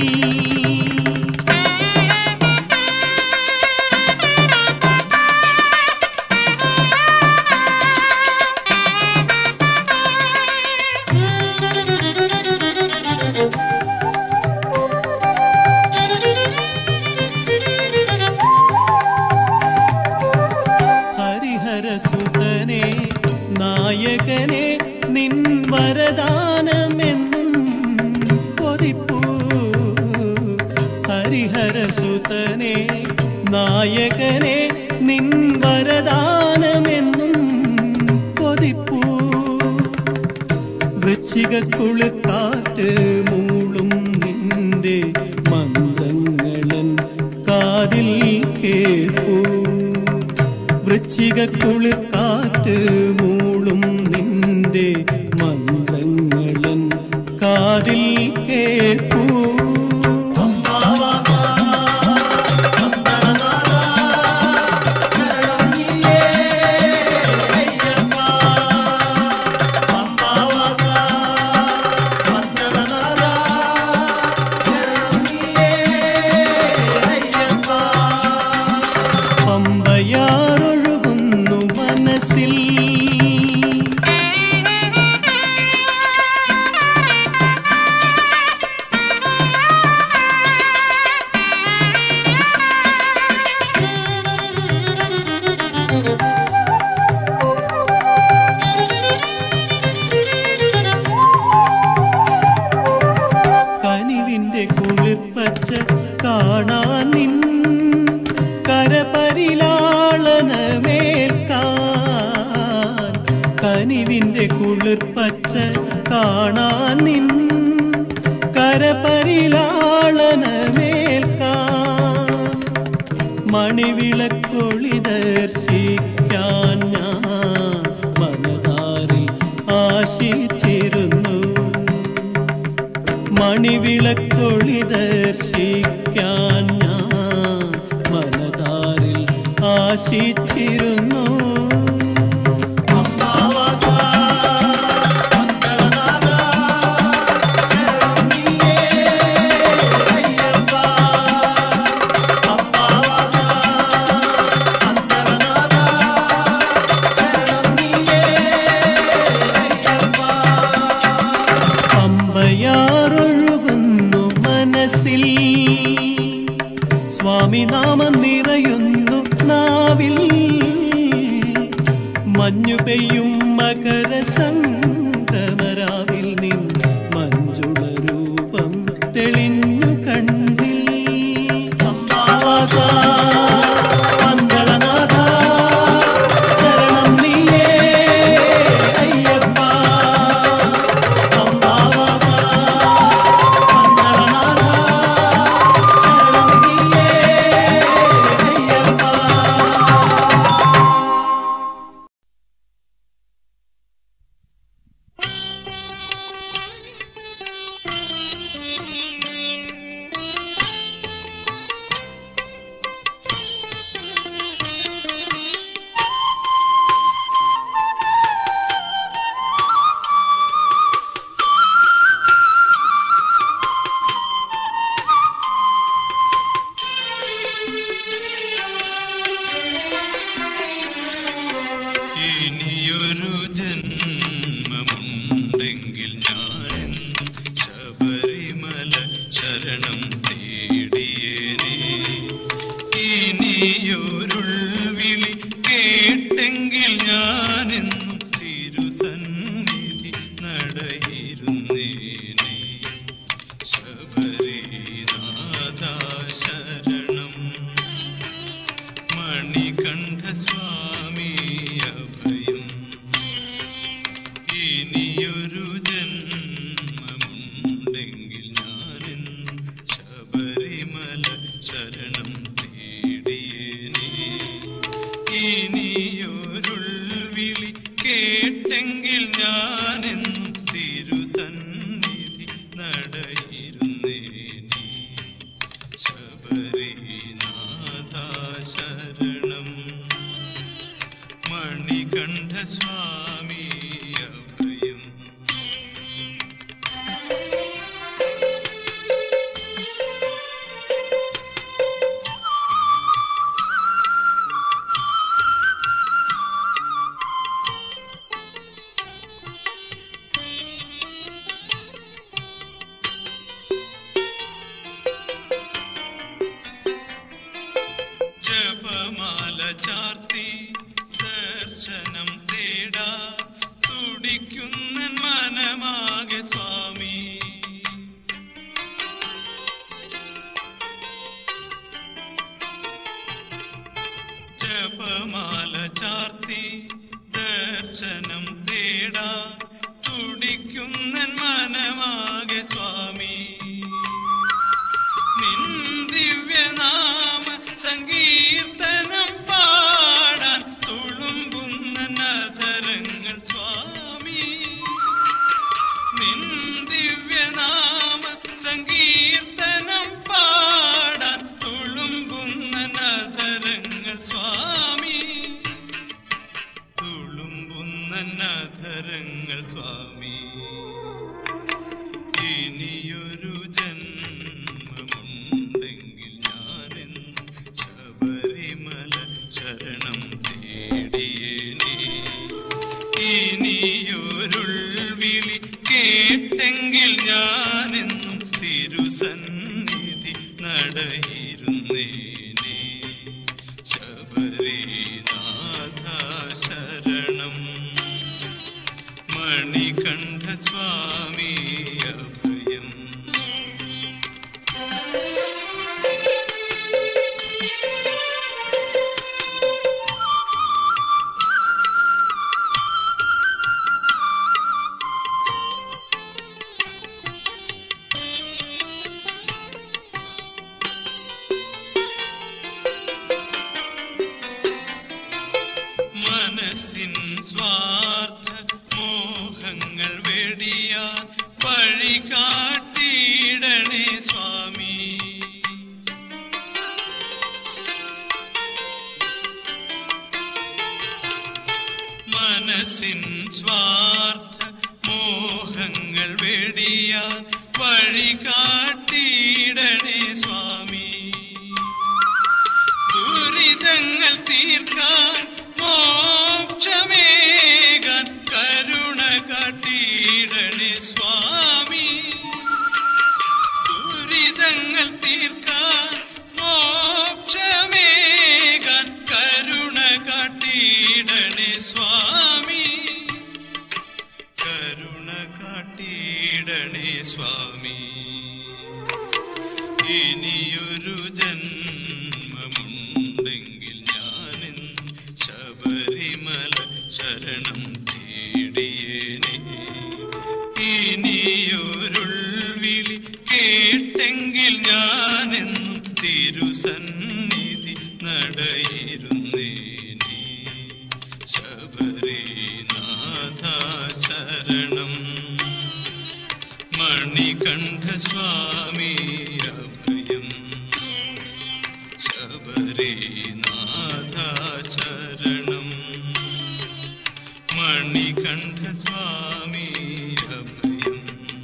ഹരിഹരസുതനെ നായകനെ നിൻ വരദാനമെന്നും കൊതിപ്പൂ. ഹരിഹരസുതനെ നായകനെ നിൻ വരദാനമെന്നും കൊതിപ്പൂ. വൃശ്ചികക്കുളിർക്കാറ്റ് മൂളും നിന്റെ മന്ത്രങ്ങളൻ കാതിൽ കേൾപ്പൂ. വൃശ്ചികക്കുളിർക്കാറ്റ് മൂളും നിന്റെ മന്ത്രങ്ങളൻ കാതിൽ കേൾപ്പൂ. പമ്പയാറൊഴുകുന്നു മനസ്സിൽ. കനിവിന്റെ കുളിർപ്പച്ച കാണാൻ നിൻ കരപരിലാളനമേൽക്കാൻ. കനിവിന്റെ കുളിർപ്പച്ച കാണാൻ നിൻ കരപരിലാളനമേൽക്കാൻ. മണിവിളക്കൊളി ദർശിക്കാൻ ഞാൻ മനതാരിൽ ആശിച്ചിരുന്നു. മണിവിളക്കൊളി ദർശിക്കാൻ ഞാൻ മനതാരിൽ ആശിച്ചിരുന്നു. പമ്പയാറൊഴുകുന്നു മനസ്സിൽ സ്വാമി നാമം നിറയുന്നു നാവിൽ. മഞ്ഞു പെയ്യും മകര സംക്രമരാവിൽ നിൻ മഞ്ജുള രൂപം തെളിഞ്ഞു കണ്ണിൽ. ഞാനെന്നും തിരുസന്നിധി നടയിരുന്നേനെ. ശബരിനാഥ ശരണം മണികണ്ഠ സ്വാമി അഭയം. ജപമാല ചാർത്തി ദർശനം തേടാ തുടിക്കുന്ന മനമാകെ സ്വാമി. ജപമാല ചാർത്തി ദർശനം തേടാ തുടിക്കുന്ന മനമാകെ സ്വാമി. നിൻ ദിവ്യനാമ സങ്കീർത്തനം പാടാൻ തുളുമ്പുന്ന നധരങ്ങൾ സ്വാമി. നിൻ ദിവ്യനാമ സങ്കീർത്തനം പാടാൻ തുളുമ്പുന്ന നധരങ്ങൾ സ്വാമി. തുളുമ്പുന്ന നധരങ്ങൾ സ്വാമി. ഇനിയൊരു ജന്മമുണ്ടെങ്കിൽ ഞാനെന്നും ശബരിമല ശരണം തേടിയേനെ. ഇനിയൊരുൾ വിളി കേട്ടെങ്കിൽ ഞാനെന്നും തിരുസന്നിധി നടയിരുന്നേനെ. ശബരിനാഥ ശരണം മണികണ്ഠ സ്വാമി അഭയം. മനസ്സിൻ സ്വാർത്ഥ മോഹങ്ങൾ വെടിയാൻ വഴി കാട്ടിയിടണേ സ്വാമി. മനസ്സിൻ സ്വാർത്ഥ മോഹങ്ങൾ വെടിയാൻ വഴി കാട്ടിയിടണേ സ്വാമി. ദുരിതങ്ങൾ തീർക്കാൻ മോക്ഷമേകാൻ കരുണ കാട്ടിയിടണേ സ്വാമി. ദുരിതങ്ങൾ തീർക്കാൻ മോക്ഷമേകാൻ കരുണ കാട്ടിയിടണേ സ്വാമി. കരുണ കാട്ടിയിടണേ സ്വാമി. ഇനിയൊരു ജന്മമുണ്ടെങ്കിൽ ഞാനെന്നും ശബരിമല ശരണം തേടിയേനെ. ഇനിയൊരുൾ വിളി കേട്ടെങ്കിൽ ഞാനെന്നും തിരുസന്നിധി നടയിരുന്നേനെ. ശബരിനാഥ ശരണം മണികണ്ഠ സ്വാമി അഭയം. ശബരിനാഥ ശരണം മണികണ്ഠ സ്വാമി അഭയം.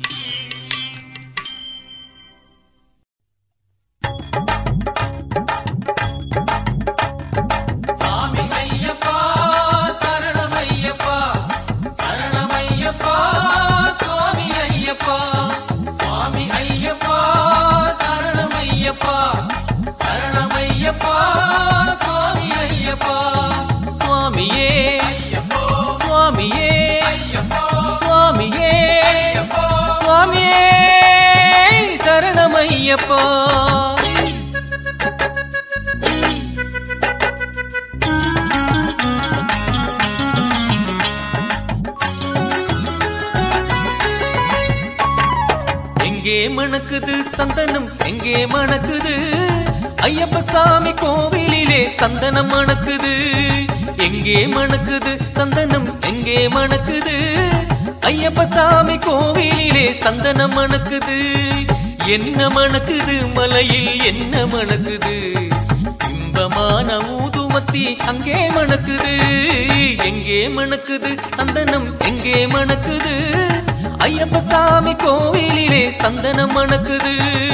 സ്വാമി അയ്യപ്പ ശരണമയ്യപ്പ ശരണമയ്യപ്പ സ്വാമി അയ്യപ്പ. സ്വാമി അയ്യപ്പ ശരണമയ്യപ്പ ശരണമയ്യപ്പ സ്വാമി അയ്യപ്പ. സ്വാമിയേ സ്വാമിയേ സ്വാമിയേ സ്വാമിയേ ശരണമയ്യപ്പ. எங்கே மணக்குது சந்தனம் எங்கே மணக்குது ஐயப்ப சாமி கோவிலிலே சந்தனம் மணக்குது. எங்கே மணக்குது சந்தனம் எங்கே மணக்குது ஐயப்ப சாமி கோவிலிலே சந்தனம் மணக்குது என்ன மணக்குது மலையில் என்ன மணக்குது இன்பமான ஊதுமத்தி அங்கே மணக்குது எங்கே மணக்குது சந்தனம் எங்கே மணக்குது ஐயப்ப சாமி கோவிலிலே சந்தனம் மணக்குது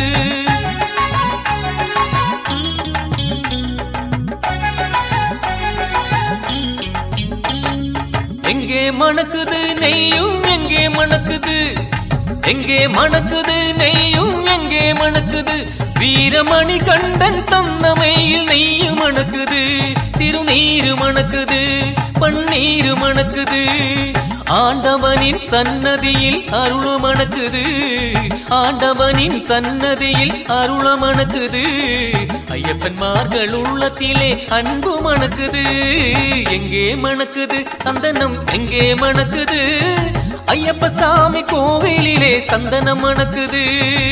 எங்கே மணக்குது நெய்யும் எங்கே மணக்குது எங்கே மணக்குது நெய்யும் எங்கே மணக்குது வீரமணி கண்டன் தந்தமையில் நெய்யு மணக்குது திருநீரு மணக்குது பன்னீரு மணக்குது ஆண்டவனின் சன்னதியில் அருள் மணக்குது ஆண்டவனின் சன்னதியில் அருள் மணக்குது ஐயப்பன்மார்கள் உள்ளத்திலே அன்பு மணக்குது எங்கே மணக்குது சந்தனம் எங்கே மணக்குது ஐயப்ப சாமி கோவிலிலே சந்தனம் மணக்குது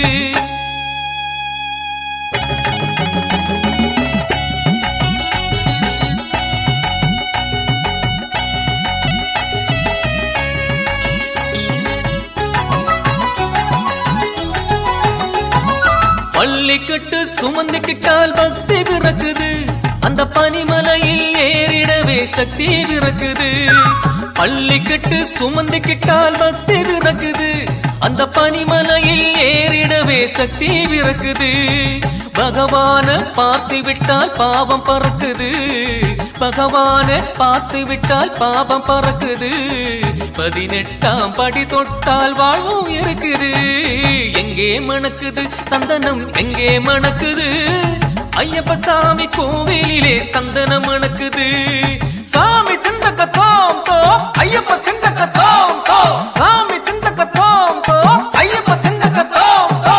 பள்ளிக்கட்டு சுமந்துக்கிட்டால் பக்தி பிறக்குது அந்த பனிமலையில் ஏறிடவே சக்தி பிறக்குது பள்ளிக்கட்டு சுமந்துக்கிட்டால் பக்தி பிறக்குது அந்த பனிமலையில் ஏறிடவே சக்தி பிறக்குது பகவான பார்த்து விட்டால் பாவம் பறக்குது பகவான பார்த்து விட்டால் பாவம் பறக்குது 18ஆம் படி தொட்டால் வாழ்வும் இருக்குது எங்கே மணக்குது சந்தனம் எங்கே மணக்குது ஐயப்ப சாமி கோவிலிலே சந்தனம் மணக்குது சாமி திண்டக்க தோம் தோ ஐயப்ப திண்டக்க தோம் தோ சாமி திண்டக்க தோம் தோ ஐயப்ப திண்டக்க தோம் தோ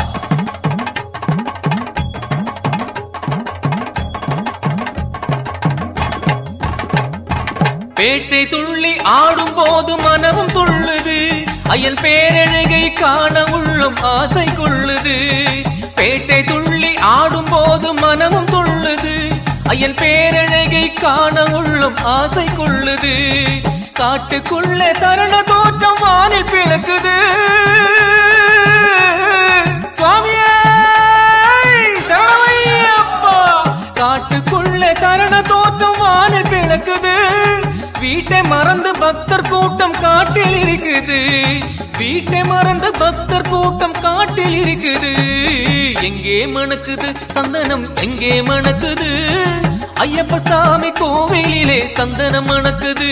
பேட்டை துள்ளி ஆடும் போது மனமும் துள்ளுது அயல் பேரழகை காண உள்ளம் ஆசை கொள்ளுது பேட்டை துள்ளி ஆடும் போது மனமும் துள்ளுது அயல் பேரழகை காண உள்ளம் ஆசை கொள்ளுது காட்டுக்குள்ளே சரண தோற்றம் வானில் பிளக்குது சுவாமியே சரணமையப்பா காட்டுக்குள்ளே சரண தோற்றம் வானில் பிளக்குது வீட்டை மறந்து பக்தர் கூட்டம் காட்டில் இருக்குது வீட்டை மறந்து பக்தர் கூட்டம் காட்டில் இருக்குது எங்கே மணக்குது சந்தனம் எங்கே மணக்குது ஐயப்ப சாமி கோவிலிலே சந்தனம் மணக்குது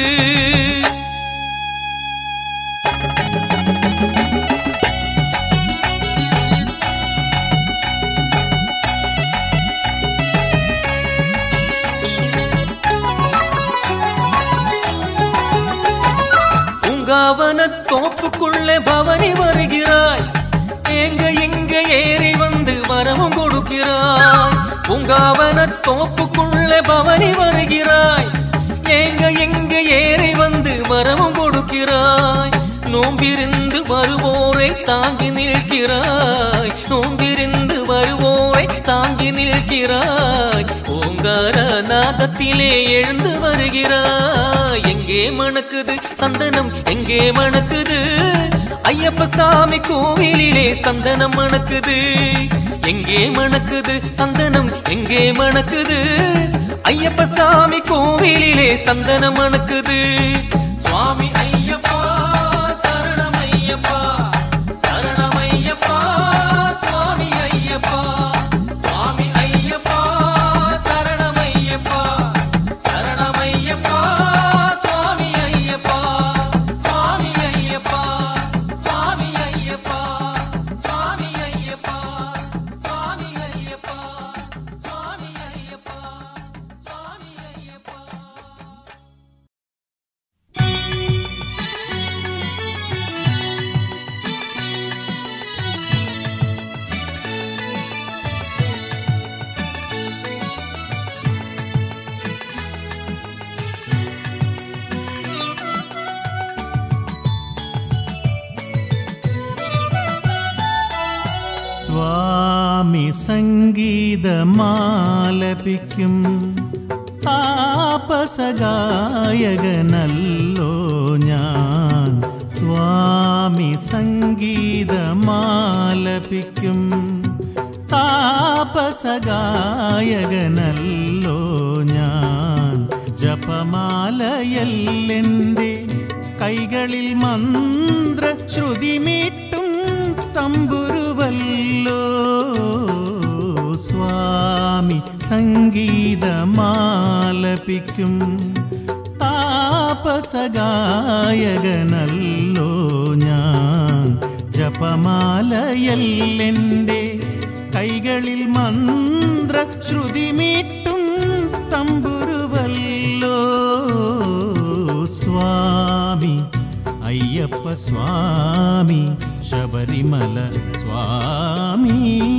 பூங்காவன தோப்புக்குள்ளே பவனி வருகிறாய் எங்க எங்க ஏறி வந்து வரமும் கொடுக்கிறாய் பூங்காவன தோப்புக்குள்ளே பவனி வருகிறாய் எங்க எங்க ஏறி வந்து வரமும் கொடுக்கிறாய் நோம்பிருந்து வருவோரை தாங்கி நிற்கிறாய் நோம்பிருந்து வருவோரை தாங்கி நிற்கிறாய் ஓங்கார நாதத்திலே எழுந்து வருகிறாய் எங்கே மணக்குது சந்தனம் எங்கே மணக்குது ஐயப்ப சாமி கோவிலிலே சந்தனம் மணக்குது எங்கே மணக்குது சந்தனம் எங்கே மணக்குது ஐயப்ப சாமி கோவிலிலே சந்தனம் மணக்குது சுவாமி ஐயப்பா சரணமையப்பா சரணமையப்பா சுவாமி ஐயப்பா சுவாமி ஐயப்பா சரணமையப்பா சரணமையப்பா சுவாமி ஐயப்பா சுவாமி ஐயப்பா சுவாமி ஐயப்பா சுவாமி ஐயப்பா சுவாமி ஐயப்பா சுவாமி ஐயப்பா சுவாமி ஐயப்பா സ്വാമി സംഗീതമാലപിക്കും താപസഗായകനല്ലോ ഞാൻ സ്വാമി സംഗീതമാലപിക്കും താപസഗായകനല്ലോ ഞാൻ ജപമാലയല്ലെൻ്റെ കൈകളിൽ മന്ത്ര ശ്രുതിമീട്ടും തമ്പുരുവല്ലോ സ്വാമി സംഗീതമാലപിക്കും താപസഗായകനല്ലോ ഞാൻ ജപമാലയല്ലെൻ്റെ കൈകളിൽ മന്ത്ര ശ്രുതിമീട്ടും തമ്പുരുവല്ലോ സ്വാമി അയ്യപ്പ സ്വാമി ശബരിമല സ്വാമി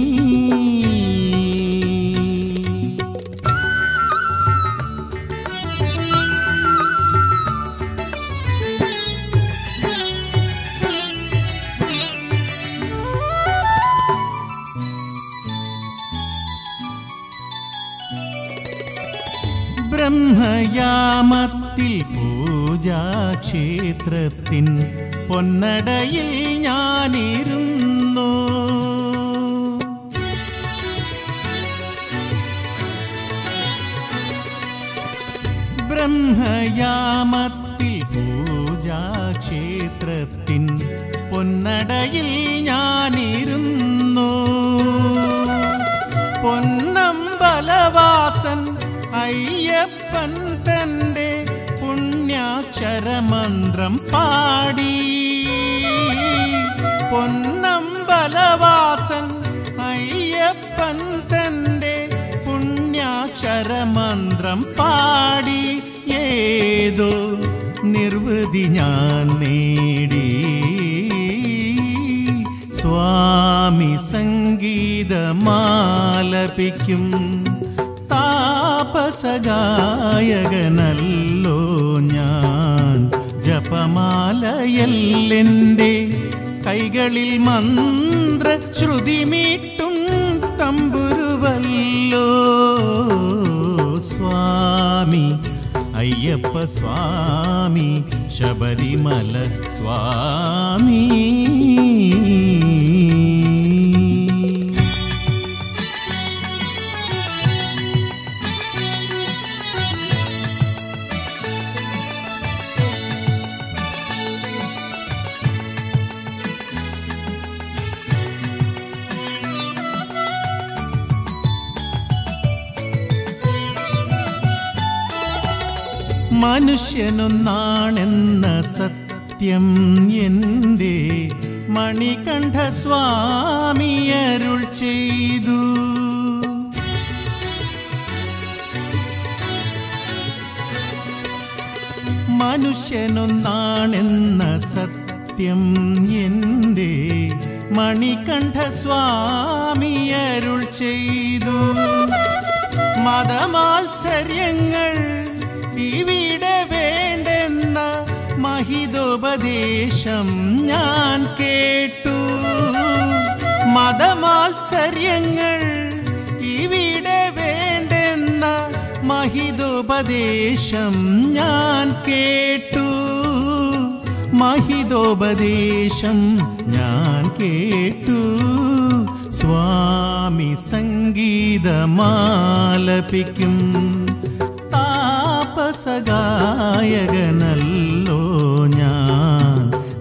ബ്രഹ്മയാമത്തിൽ പൂജാക്ഷേത്രത്തിൻ പൊന്നടയിൽ ഞാനിരുന്നു ബ്രഹ്മയാമത്തിൽ പൂജാക്ഷേത്രത്തിൻ പൊന്നടയിൽ ഞാനിരുന്നു പൊന്നമ്പലവാസൻ അയ്യപ്പൻ തൻ്റെ പുണ്യാക്ഷരമന്ത്രം പാടി പൊന്നമ്പലവാസൻ അയ്യപ്പൻ തൻ്റെ പുണ്യാക്ഷരമന്ത്രം പാടി ഏതോ നിർവൃതി ഞാൻ നേടി സ്വാമി സംഗീതമാലപിക്കും താപസഗായകനല്ലോ ഞാൻ ജപമാലയല്ലെൻ്റെ കൈകളിൽ മന്ത്ര ശ്രുതിമീട്ടും തമ്പുരുവല്ലോ സ്വാമി അയ്യപ്പ സ്വാമി ശബരിമല സ്വാമി മനുഷ്യനൊന്നാണെന്ന സത്യം എൻ്റെ മണികണ്ഠ സ്വാമി അരുൾ ചെയ്തു മനുഷ്യനൊന്നാണെന്ന സത്യം എൻ്റെ മണികണ്ഠ സ്വാമി അരുൾ ചെയ്തു മതമാത്സര്യങ്ങൾ ഇവിടെ വേണ്ടെന്ന മഹിതോപദേശം ഞാൻ കേട്ടു മതമാത്സര്യങ്ങൾ ഇവിടെ വേണ്ടെന്ന മഹിതോപദേശം ഞാൻ കേട്ടു മഹിതോപദേശം ഞാൻ കേട്ടു സ്വാമി സംഗീതമാലപിക്കും താപസഗായകനല്ലോ ഞാൻ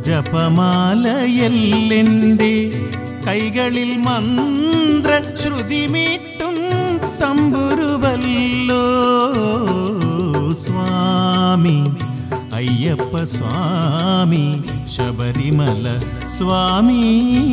ജപമാലയല്ലെൻ്റെ കൈകളിൽ മന്ത്ര ശ്രുതിമീട്ടും തമ്പുരുവല്ലോ സ്വാമി അയ്യപ്പ സ്വാമി ശബരിമല സ്വാമി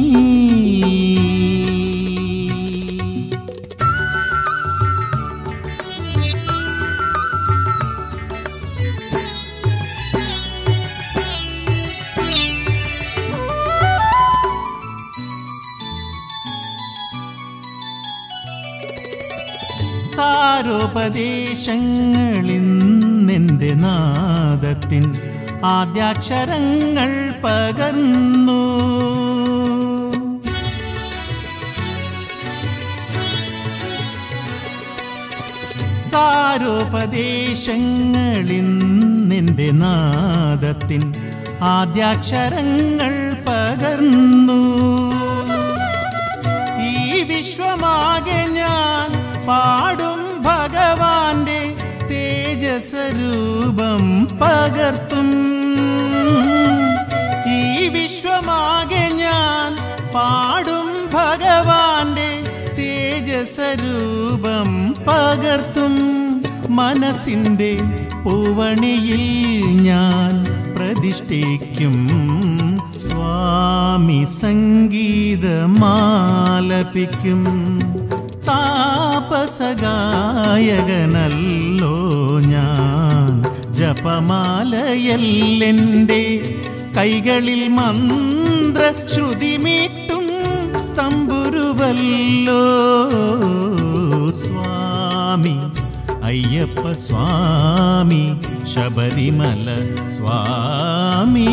സാരോപദേശങ്ങളിന്നെൻ്റെ നാദത്തിൻ ആദ്യാക്ഷരങ്ങൾ പകർന്നു സാരോപദേശങ്ങളിന്നെൻ്റെ നാദത്തിൻ ആദ്യാക്ഷരങ്ങൾ പകർന്നു. ഈ വിശ്വമാകെ ഞാൻ പാടും ഭഗവാന്റെ തേജസ്വരൂപം പകർത്തും. ഈ വിശ്വമാകെ ഞാൻ പാടും ഭഗവാന്റെ തേജസ്വരൂപം പകർത്തും. മനസ്സിൻ്റെ പൂവണിയിൽ ഞാൻ പ്രതിഷ്ഠിക്കും. സ്വാമി സംഗീതമാലപിക്കും. താപസഗായകനല്ലോ ഞാൻ, ജപമാലയല്ലെൻ്റെ കൈകളിൽ മന്ത്ര ശ്രുതിമീട്ടും തമ്പുരുവല്ലോ. സ്വാമി അയ്യപ്പ സ്വാമി ശബരിമല സ്വാമി.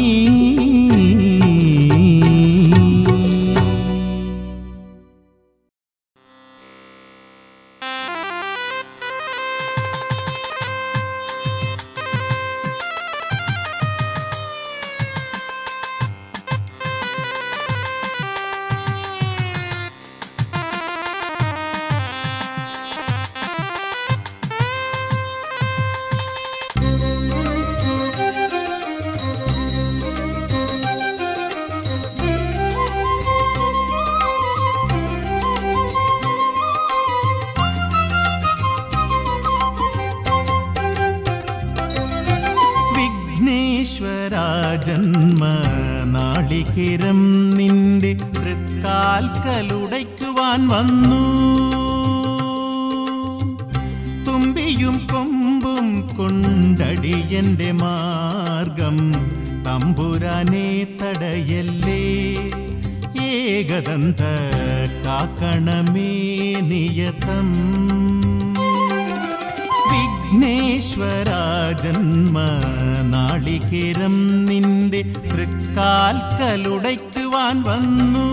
ജന്മനാളികേരം നിന്റെ തൃക്കാൽക്കലുടയ്ക്കുവാൻ വന്നു. തുമ്പിയും കൊമ്പും കൊണ്ടടിയന്റെ മാർഗം തമ്പുരാനെ തടയല്ലേ. ഏകദന്ത കാക്കണമേ നിയതം. വിഘ്നേശ്വര ജന്മനാളികേരം നിന്റെ തൃക്കാൽക്കലുടയ്ക്കുവാൻ വന്നു.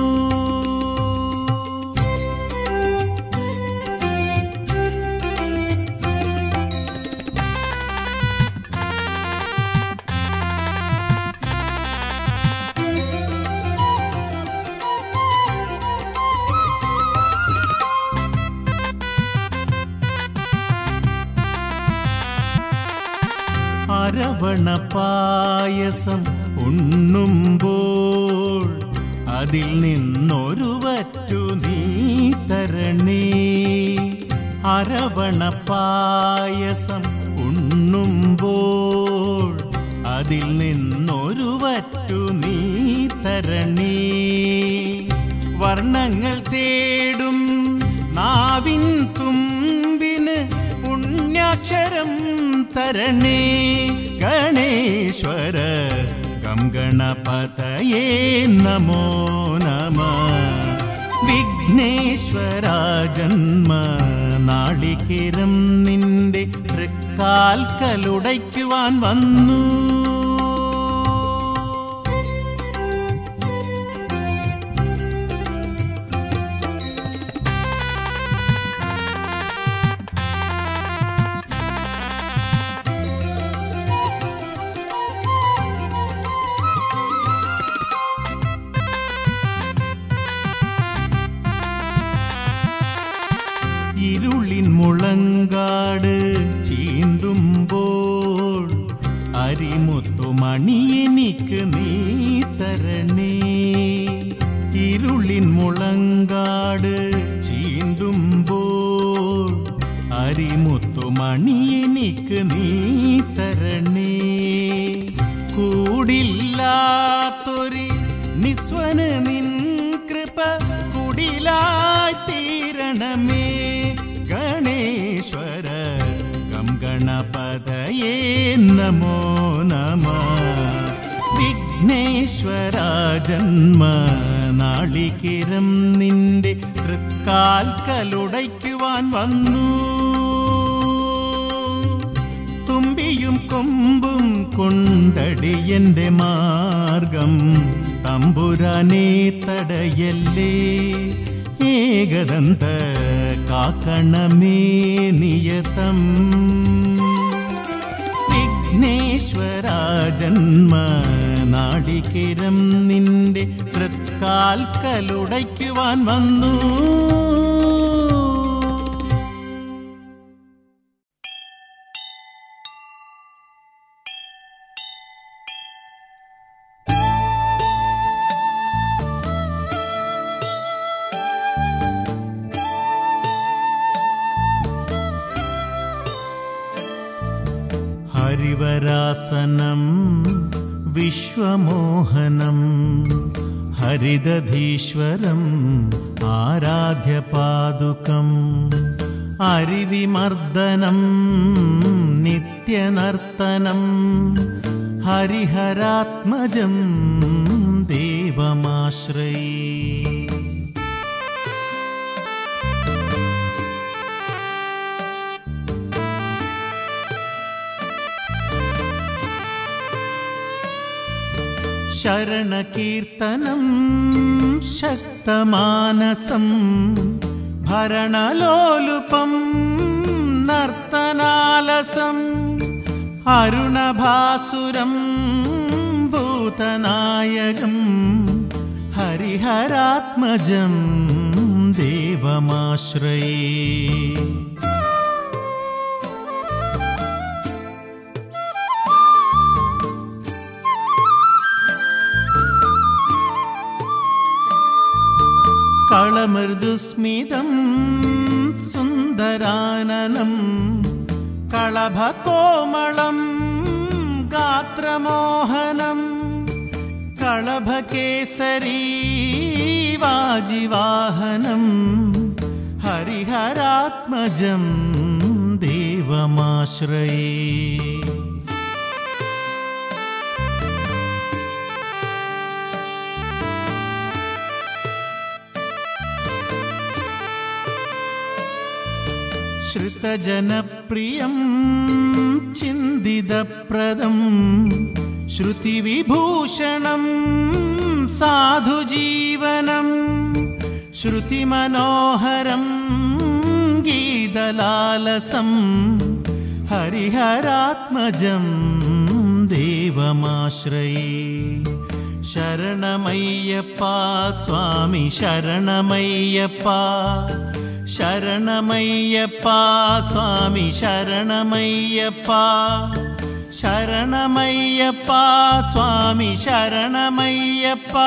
അരവണ പായസം ഉണ്ണുമ്പോൾ അതിൽ നിന്നൊരു വറ്റു നീ തരണേ. അരവണ പായസം ഉണ്ണുമ്പോൾ അതിൽ നിന്നൊരു വറ്റു നീ തരണേ. വർണ്ണങ്ങൾ തേടും നാവിൻ തുമ്പിന് പുണ്യാക്ഷരം തരണേ. ഗണേശ്വര ഗം ഗണപതയേ നമോ നമഃ. വിഘ്നേശ്വര ജന്മനാളികേരം നിന്റെ തൃക്കാൽക്കലുടയ്ക്കുവാൻ വന്നു. ഇരുളിൻ മുളങ്കാട് ചീന്തുമ്പോൾ അരിമുത്തുമണി എനിക്ക് നീ തരണേ. ഇരുളിൻ മുളങ്കാട് ചീന്തുമ്പോൾ അരിമുത്തുമണി എനിക്ക് നീ തരണേ. കൂടില്ലാത്തൊരു നിസ്വന് നിൻ കൃപ കുടിലായി തീരണമേ. ഗണേശ്വര ഗം ഗണപതയേ നമോ നമഃ. വിഘ്നേശ്വര ജന്മനാളികേരം നിന്റെ തൃക്കാൽക്കലുടയ്ക്കുവാൻ വന്നു. തുമ്പിയും കൊമ്പും കൊണ്ടടിയന്റെ മാർഗം തമ്പുരാനെ തടയല്ലേ. ഏകദന്ത കാക്കണമേ നിയതം വിഘ്നേശ്വര ജന്മ നാടികേരം നിന്റെ തൃക്കാൽക്കലുടയ്ക്കുവാൻ വന്നു. ഹരിവരാസനം വിശ്വമോഹനം ഹരിദധീശ്വരം ആരാധ്യപാദുകം അരിവിമർദ്ദനം നിത്യനർത്തനം ഹരിഹരാത്മജം ദേവമാശ്രയേ. ശരണകീർത്തനം ശക്തമാനസം ഭരണലോലുപം നർത്തനാലസം അരുണഭാസുരം ഭൂതനായകം ഹരിഹരാത്മജം ദേവമാശ്രയേ. കളമൃദുസ്മിതം സുന്ദരാനനം കളഭകോമളം ഗാത്രമോഹനം കളഭകേസരീ വാജിവാഹനം ഹരിഹരാത്മജം ദേവമാശ്രയേ. ശ്രുതജനപ്രിയം ചിന്തിതപ്രദം ശ്രുതിവിഭൂഷണം സാധുജീവനം ശ്രുതിമനോഹരം ഗീതലാലസം ഹരിഹരാത്മജം ദേവമാശ്രയേ. ശരണമയ്യപ്പ സ്വാമി ശരണമയ്യപ്പ ശരണമയ്യപ്പ സ്വാമി ശരണമയ്യപ്പ ശരണമയ്യപ്പ സ്വാമി ശരണമയ്യപ്പ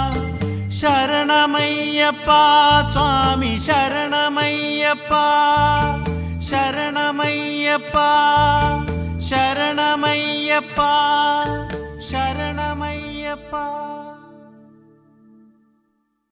ശരണമയ്യപ്പ സ്വാമി ശരണമയ്യപ്പ ശരണമയ്യപ്പ ശരണമയ്യപ്പ ശരണമയ്യപ്പ.